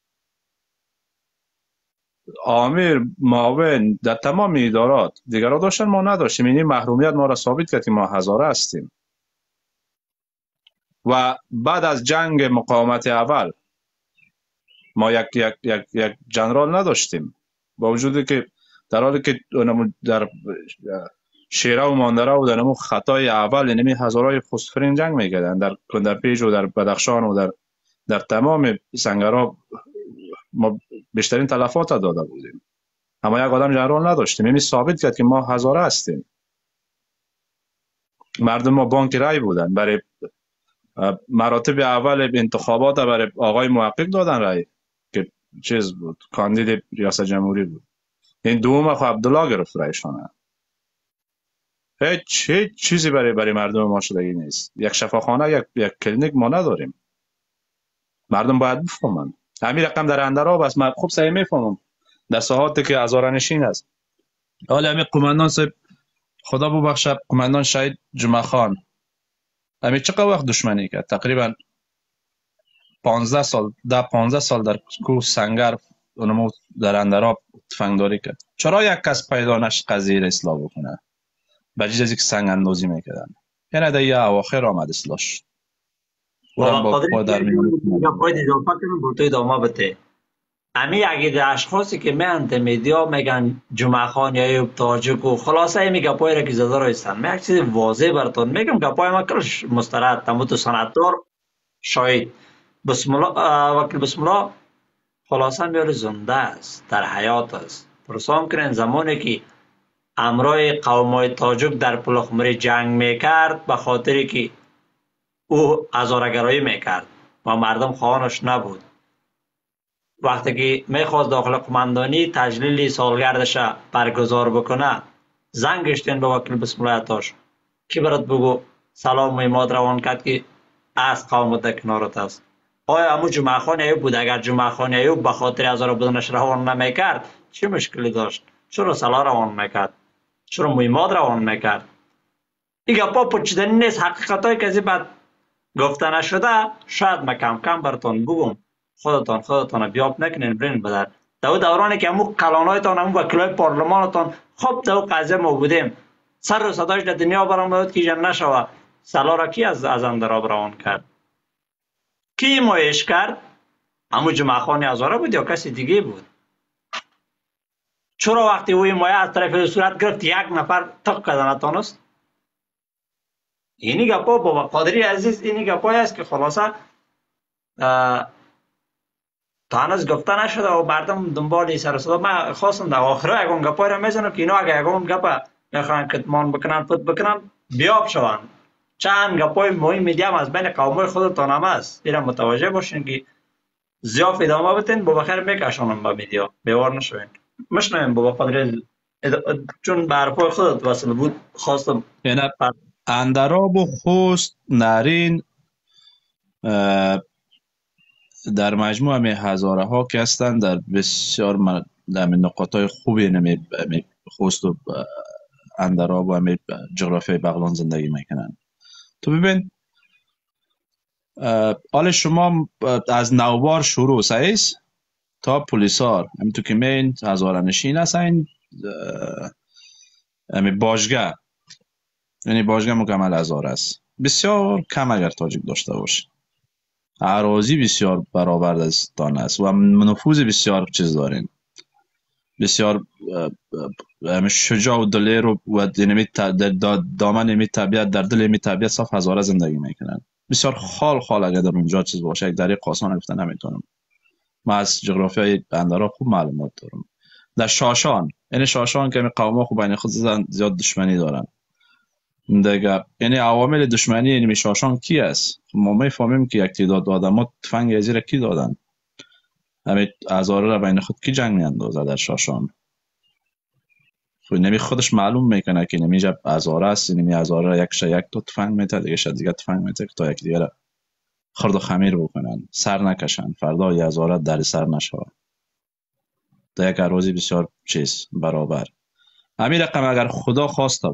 آمیر معاون در تمام ادارات دیگرها داشتن، ما نداشتیم. این محرومیت ما را ثابت کرد که ما هزاره هستیم. و بعد از جنگ مقاومت اول ما یک جنرال نداشتیم، با وجودی که در حالی که در شیره و ماندره و در خطای اول یعنی هزارهای خسفرین جنگ میکردن، در کندرپیج و در بدخشان و در تمام سنگرها ما بیشترین تلفات داده بودیم، اما یک آدم جنرال نداشتیم. یعنی ثابت کرد که ما هزاره هستیم. مردم ما بانک رای بودن، برای مراتب اول انتخابات برای آقای محقق دادن رای که چیز بود، کاندید ریاست جمهوری بود. این دوم خو عبدالله گرفت رایشانه. هیچ چیزی برای مردم ما شدگی نیست. یک شفاخانه، یک کلینیک ما نداریم. مردم باید بفهمن. همین رقم در اندراب است. من خوب صحیح میفهمم در ساحاتی که هزاره نشین است. حالا همین قماندان صاحب خدا ببخشه، قماندان شهید جمعه خان، همین چقدر وقت دشمنی کرد؟ تقریبا 15 سال در کوه سنگر اونمو در اندراب تفنگداری کرد. چرا یک کس پیدا نشد قضیه اصلاح بکنه؟ بجز از اینکه سنگ اندازی میکردن. یعنی در یه اواخر آمد اصلاح شد. با در میگم امی اگه اشخاصی که میان میدیا میگن جمعه خان یا ایوب تاجیک و خلاصه می گپای را که زده رایستن، من یک چیز واضح براتون میگم، گپای ما کلش مسترد تموت سنددار شاید وکیل بسم الله خلاصه میاره زنده است، در حیات است. پرسام کنین زمانی که امرای قومای تاجیک در پلخمری جنگ میکرد به خاطری که او هزاره‌گرایی میکرد و مردم خواهانش نبود، وقتی که میخواست داخل قماندانی تجلیل سالگردش برگزار بکنه، زنگشتین به وکیل بسم الله عطاش کی برات بگو سلام میماد روان کرد که از قوم در کنارت است. آیا امو جمعه خان ایوب بود؟ اگر جمعه خان ایوب به خاطر هزار بودنش روان نمیکرد چه مشکلی داشت؟ چرا سلا روان میکرد؟ چرا میماد روان میکرد؟ این گپا پوچیدنی نیست. حقیقتایی که از بعد گفته نشده شاید ما کم کم براتون بگم، خودتان بیاب نکنین برین بدر. در دورانی که امو کلانایتان، امو وکیلای پارلمانتان خب در قضیه ما بودیم، سر و صداش در دنیا برآمد که جن نشوه. سلا را کی از اندراب روان کرد؟ کی مایش کرد؟ امو جمعه خان هزاره بود یا کسی دیگه بود؟ چرا وقتی اوی مایه از طرف صورت گرفت یک نفر تق کردن نتانست؟ اینی گپا بابا قادری عزیز، اینی گپای است که خلاصه تا هنوز گفته نشده و مردم دنبال سر و صدا. من خواستم در آخره یکون گپای را میزنم که اینا اگه یکون گپا میخوان کتمان بکنن فوت بکنن بیاب شوند. چند گپای مهم میدیم از بین قومای خودتان هم است، اینا متوجه باشین که زیاف ادامه بتین با بخیر میکشانم با میدیا بیوار نشوین. مشنویم بابا قادری عزیز. چون برپای خودت وصل بود خواستم یعنی اندراب و خوست نرین در مجموع همی هزاره ها که هستند در بسیار در نقاط های خوبی نمی خوست و اندراب و همی جغرافیای بغلان زندگی میکنن. تو ببین حال شما از نوبار شروع سایست تا پولیسار همین تو که مین هزاره نشین هست این باشگاه، یعنی باشگاه مکمل هزاره است، بسیار کم اگر تاجیک داشته باشه. اراضی بسیار برابر دستان است و نفوذ بسیار چیز دارین، بسیار شجاع و دلیر و دامن امی طبیعت در دل امی طبیعت صاف هزاره زندگی میکنن. بسیار خال اگر در اونجا چیز باشه یک دریق آسان گفته نمیتونم. ما از جغرافیای اندراب خوب معلومات دارم. در شاشان، یعنی شاشان که قوم خوب بین خود زیاد دشمنی دارن دیگه، یعنی عوامل دشمنی یعنی شاشان کی است؟ ما میفهمیم که یک تعداد آدم‌ها تفنگ ازیر کی دادن، همین هزاره را بین خود کی جنگ میاندازه در شاشان. نمی خودش معلوم میکنه که نمیجا هزاره است، نمی هزاره را یک تا تفنگ میته، دیگه شد دیگه تفنگ میته تا یک دیگه خرد و خمیر بکنن، سر نکشن، فردا یه هزاره در سر نشوه. در یک اراضی بسیار چیز برابر. همین رقم اگر خدا خواسته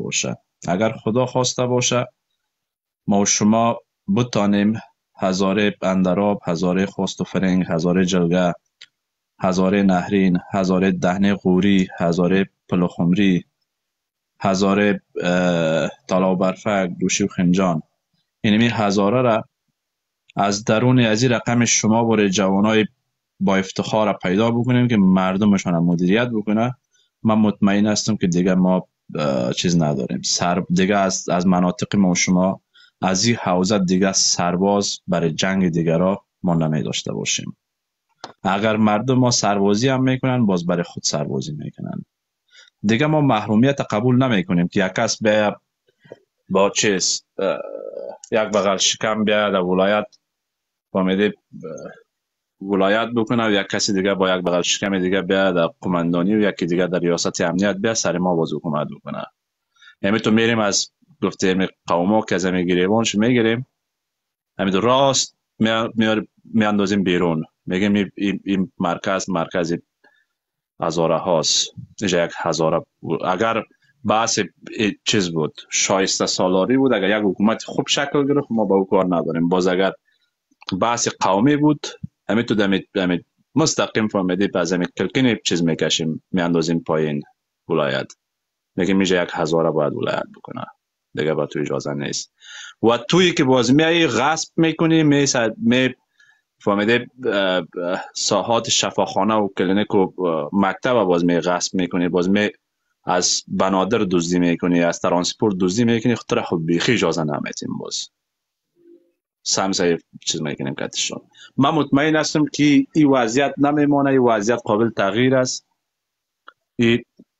باشه ما و شما بتانیم هزاره اندراب، هزاره خوست و فرنگ، هزاره جلگه، هزاره نهرین، هزاره دهنه غوری، هزاره پلخمری، هزاره طلا برفک، دوشی و خنجان، اینمی هزاره را از درون از این رقم شما برای جوانای با افتخار پیدا بکنیم که مردمشان مدیریت بکنه. من مطمئن هستم که دیگه ما چیز نداریم، دیگه از مناطق ما و شما از این حوزه دیگه سرباز برای جنگ دیگه را ما نمی داشته باشیم. اگر مردم ما سربازی هم میکنن باز برای خود سربازی میکنن. دیگه ما محرومیت قبول نمی کنیم که یک کس بیا با چیز یک بغل شکم بیا در ولایت فهمیده ولایت بکنه و یک کسی دیگه با یک بغل شکم دیگه بیا در قماندانی و یکی دیگه در ریاست امنیت بیا سر ما باز حکومت بکنه. یعنی تو میریم از گفته قوما که از همین گریبانش میگیریم، همین راست میاندازیم بیرون، میگیم این مرکز هزاره هاست، اینجا یک هزاره. اگر بحث چیز بود شایسته سالاری بود، اگر یک حکومت خوب شکل گرفت ما با او کار نداریم. باز اگر بحث قومی بود همین تو دمید مستقیم فهمیدی از همین کلکین چیز میکشیم میاندازیم پایین ولایت، میگیم اینجا یک هزاره باید ولایت بکنه، دیگه با تو اجازه نیست. و تویی که باز میایی غصب میکنی، می فهمیده ساحات شفاخانه و کلینیک و مکتب باز می غصب میکنی، باز می از بنادر دزدی میکنی، از ترانسپورت دزدی میکنی، خطر خود بیخی اجازه نمیتیم باز سمسای چیز میکنیم کتشون. من مطمئن هستم که این وضعیت نمیمانه، این وضعیت قابل تغییر است، این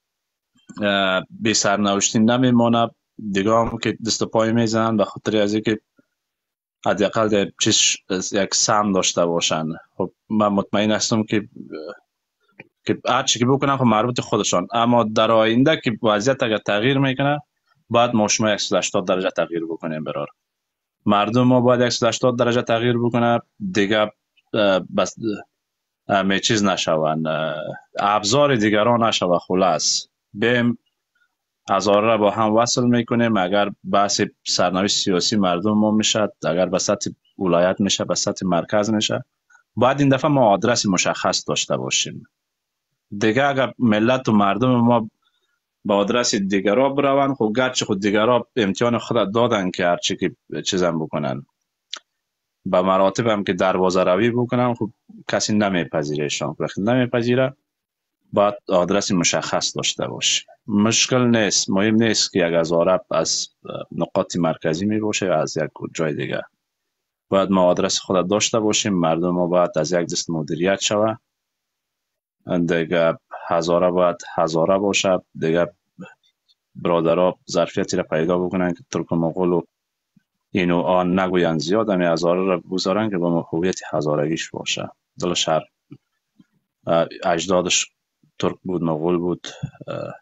بی سرنوشتی نمیمانه. دیگه هم که دست پای میزنن به خاطر از اینکه حداقل در چیز یک سهم داشته باشن. خب من مطمئن هستم که هر چی که بکنن خب مربوط خودشان، اما در آینده که وضعیت اگر تغییر میکنه باید ما شما 180 درجه تغییر بکنیم. برار مردم ما باید 180 درجه تغییر بکنه دیگه، بس می چیز نشون، ابزار دیگران نشون. خلاص بیم هزاره را با هم وصل میکنیم. اگر بحث سرنوشت سیاسی مردم ما میشه، اگر به سطح ولایت میشه، به سطح مرکز میشه، باید این دفعه ما آدرس مشخص داشته باشیم. دیگه اگر ملت و مردم ما با آدرس دیگرها بروند، خب گرچه خود دیگرها امتحان خود دادن که هرچی که چیزم بکنن به مراتب هم که دروازه روی بکنن، خب کسی نمیپذیرشان. وقتی نمیپذیره باید آدرس مشخص داشته باشه. مشکل نیست، مهم نیست که یک هزاره از نقاط مرکزی می باشه یا از یک جای دیگه. باید ما آدرس خود داشته باشیم، مردم ما باید از یک دست مدیریت شوه، دیگه هزاره باید هزاره باشه. دیگه برادرها ظرفیتی را پیدا بکنن که ترک و مغول و این و آن نگوین زیاد، همی هزاره را بگذارن که با هویت هزارگیش باشه. دل شهر اجدادش ترک بود، مغول بود،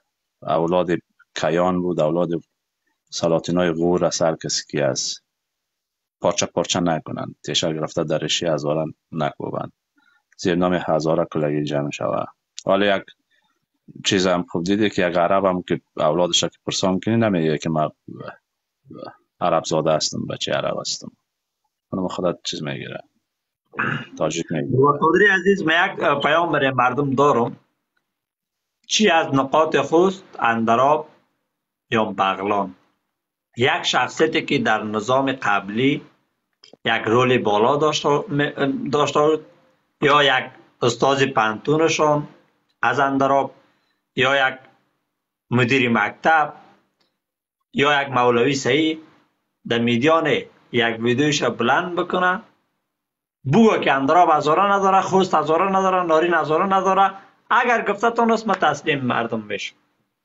اولاد کیان بود، اولاد سلاطینای غور اصل کسی که از پارچه پارچه نکنند تیشه گرفته در رشی هزاره نکوبند زیر نام هزاره کلگی جمع شود. حالا یک چیز هم خوب دیدی که یک عرب هم که اولادش که پرسان کنی نمیگه که من عرب زاده هستم، بچه عرب هستم. اونم خودت چیز میگیره، تاجیک میگیره. قدری عزیز، من یک پیام برای مردم دارم. چی از نقاط خوست، اندراب یا بغلان، یک شخصیتی که در نظام قبلی یک رول بالا داشته یا یک استاد پانتونشان از اندراب یا یک مدیر مکتب یا یک مولوی صحیح در میدان یک ویدیوش بلند بکنه بگه که اندراب هزاره نداره، خوست هزاره نداره، نارین هزاره نداره. اگر گفته تونست ما تسلیم مردم بشم.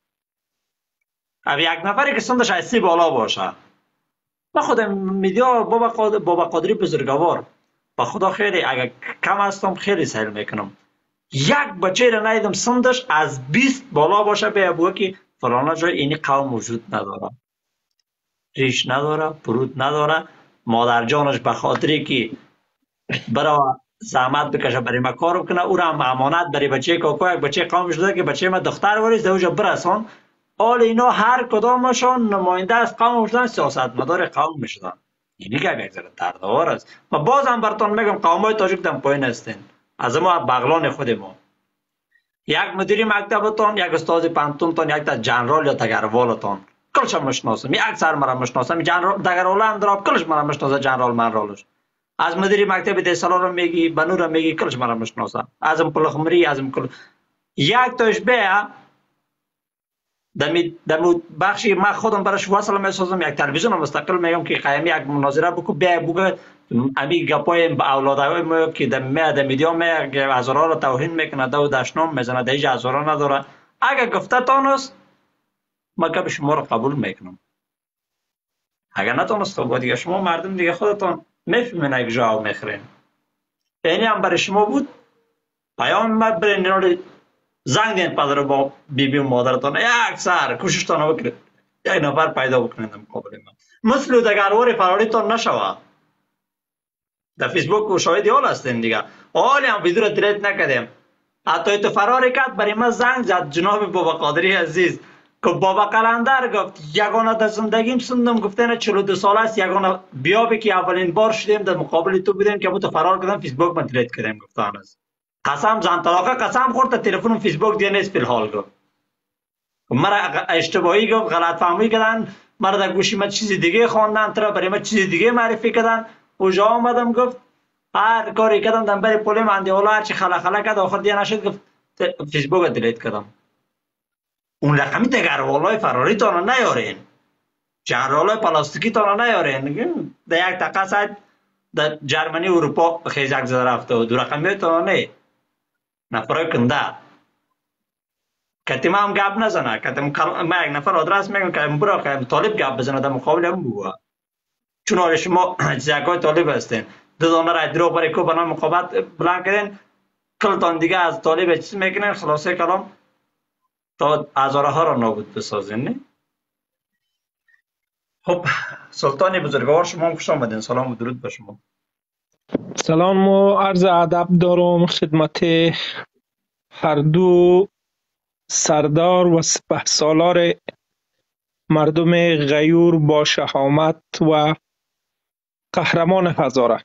اب یک نفری که سندش ایسی بالا باشه، من خود میدیا بابا قادری بزرگوار با خدا خیلی اگر کم هستم خیلی سهل میکنم، یک بچه را ندیدم سندش از 20 بالا باشه به ابوه که فلانا جای اینی قوم وجود نداره، ریش نداره، پرود نداره. مادر جانش به خاطری که برای زحمت بکشه برای ما کار بکنه، او را هم امانت برای بچه کاکا یک بچه قوم شده که بچه ما دختر وریز دوجا برسان. آل اینا هر کدامشان نماینده از قوم شدن، سیاستمدار قوم میشدن. اینی که یک ذره دردآور است. و بازم براتون میگم قومای تاجیک دم پایین هستین، از ما بغلان خود ما. یک مدیر مکتبتان، یک استاد پانتونتان، یک تا جنرال یا تگروالتان کلش مشناسم، یک اکثر مرا مشناسم، جنرال تگروال اندراب کلش مرا مشناسه، جنرال منرالش. از مدیر مکتب دیسالا رو میگی، بنور رو میگی، کلش مرا مشناسه. ازم پلخمری، ازم کل یک تاش بیا دم بخشی من خودم براش وصل میسازم، یک تلویزیون مستقل میگم که قیمی یک مناظره بکو بیا بگه امی گپای با اولادای ما که دم میدیا میگه هزارا رو توهین میکنه، دو دشنام میزنه، دیج هزارا نداره. اگه گفته تونست ما گپ شما رو قبول میکنم، اگر نتونست خب دیگه شما مردم دیگه خودتون میفهمین یک جا میخرین. اینی هم برای شما بود پیام ما برین زنگ دین پدر با بیبی و مادرتان یک سر کوششتان بکنید یک نفر پیدا بکنید مقابل من، مثل دگروار فراریتان نشوه. در فیسبوک و شاهدی حال هستین دیگه، حالی هم ویدیو رو دیلیت نکردیم. حتی تو فراری کرد برای من زنگ زد جناب بابا قادری عزیز که بابا قلندر گفت یگانه در زندگیم سندم، گفته نه 42 ساله است یگانه بیابی که اولین بار شدیم در مقابل تو بودیم که تو فرار کردم فیسبوک من دیلیت کردیم. گفتن است قسم زن طلاقه قسم خورد تا تلفن فیسبوک دیگه نیست فی الحال. گفت مرا اشتباهی گفت، غلط فهمی کردن، مرا در گوشی من چیز دیگه خواندن، ترا برای من چیز دیگه معرفی کردن. اوجا آمدم گفت هر کاری کردم دم بر پول مندی والا هر چی خلا خلا کرد آخر دیگه نشد، گفت فیسبوک دیلیت کردم. اون رقمی تگروالای فراری تان نیارین، جنرالای پلاستیکی تان نیارین. در یک دقیقه ساعت در جرمنی اروپا خیزک زده رفته و دو رقمی تان نه نفرای کنده کتیم هم گپ نزنه. کتیم من یک نفر آدرس میگم که برا که طالب گپ بزنه در مقابل هم بگوه، چون آره شما جزاکای طالب هستین دو دانه را درو برای کو بنا مقابلت بلند کردین، کلتان دیگه از طالب چیز میکنین، خلاصه کلام تا هزاره ها را نابود بسازین. نه خب سلطان بزرگوار شما خوش آمدین، سلام و درود به شما. سلام و عرض ادب دارم خدمت هر دو سردار و سپهسالار مردم غیور با شهامت و قهرمان هزاره.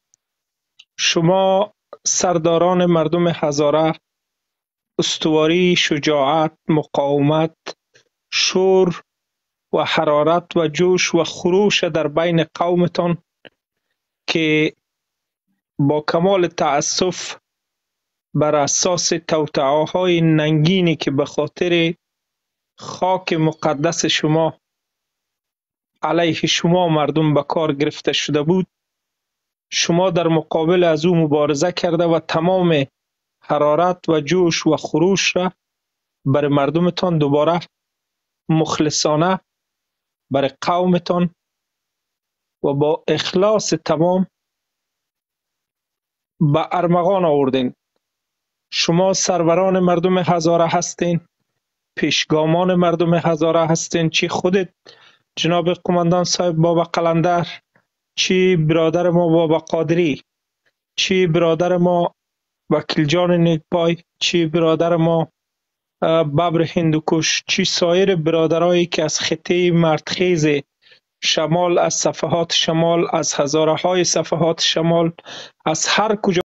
شما سرداران مردم هزاره استواری، شجاعت، مقاومت، شور و حرارت و جوش و خروش در بین قومتان که با کمال تأسف بر اساس توطئه‌های ننگینی که به خاطر خاک مقدس شما علیه شما مردم به کار گرفته شده بود، شما در مقابل از او مبارزه کرده و تمام حرارت و جوش و خروش را بر مردمتان دوباره مخلصانه بر قومتان و با اخلاص تمام به ارمغان آوردین. شما سروران مردم هزاره هستین پیشگامان مردم هزاره هستین، چی خودت جناب قماندان صاحب بابا قلندر، چی برادر ما بابا قادری، چی برادر ما وکیل جان نیکپای، چی برادر ما ببر هندوکش، چی سایر برادرایی که از خطه مردخیز شمال، از صفحات شمال، از هزاره های صفحات شمال، از هر کجا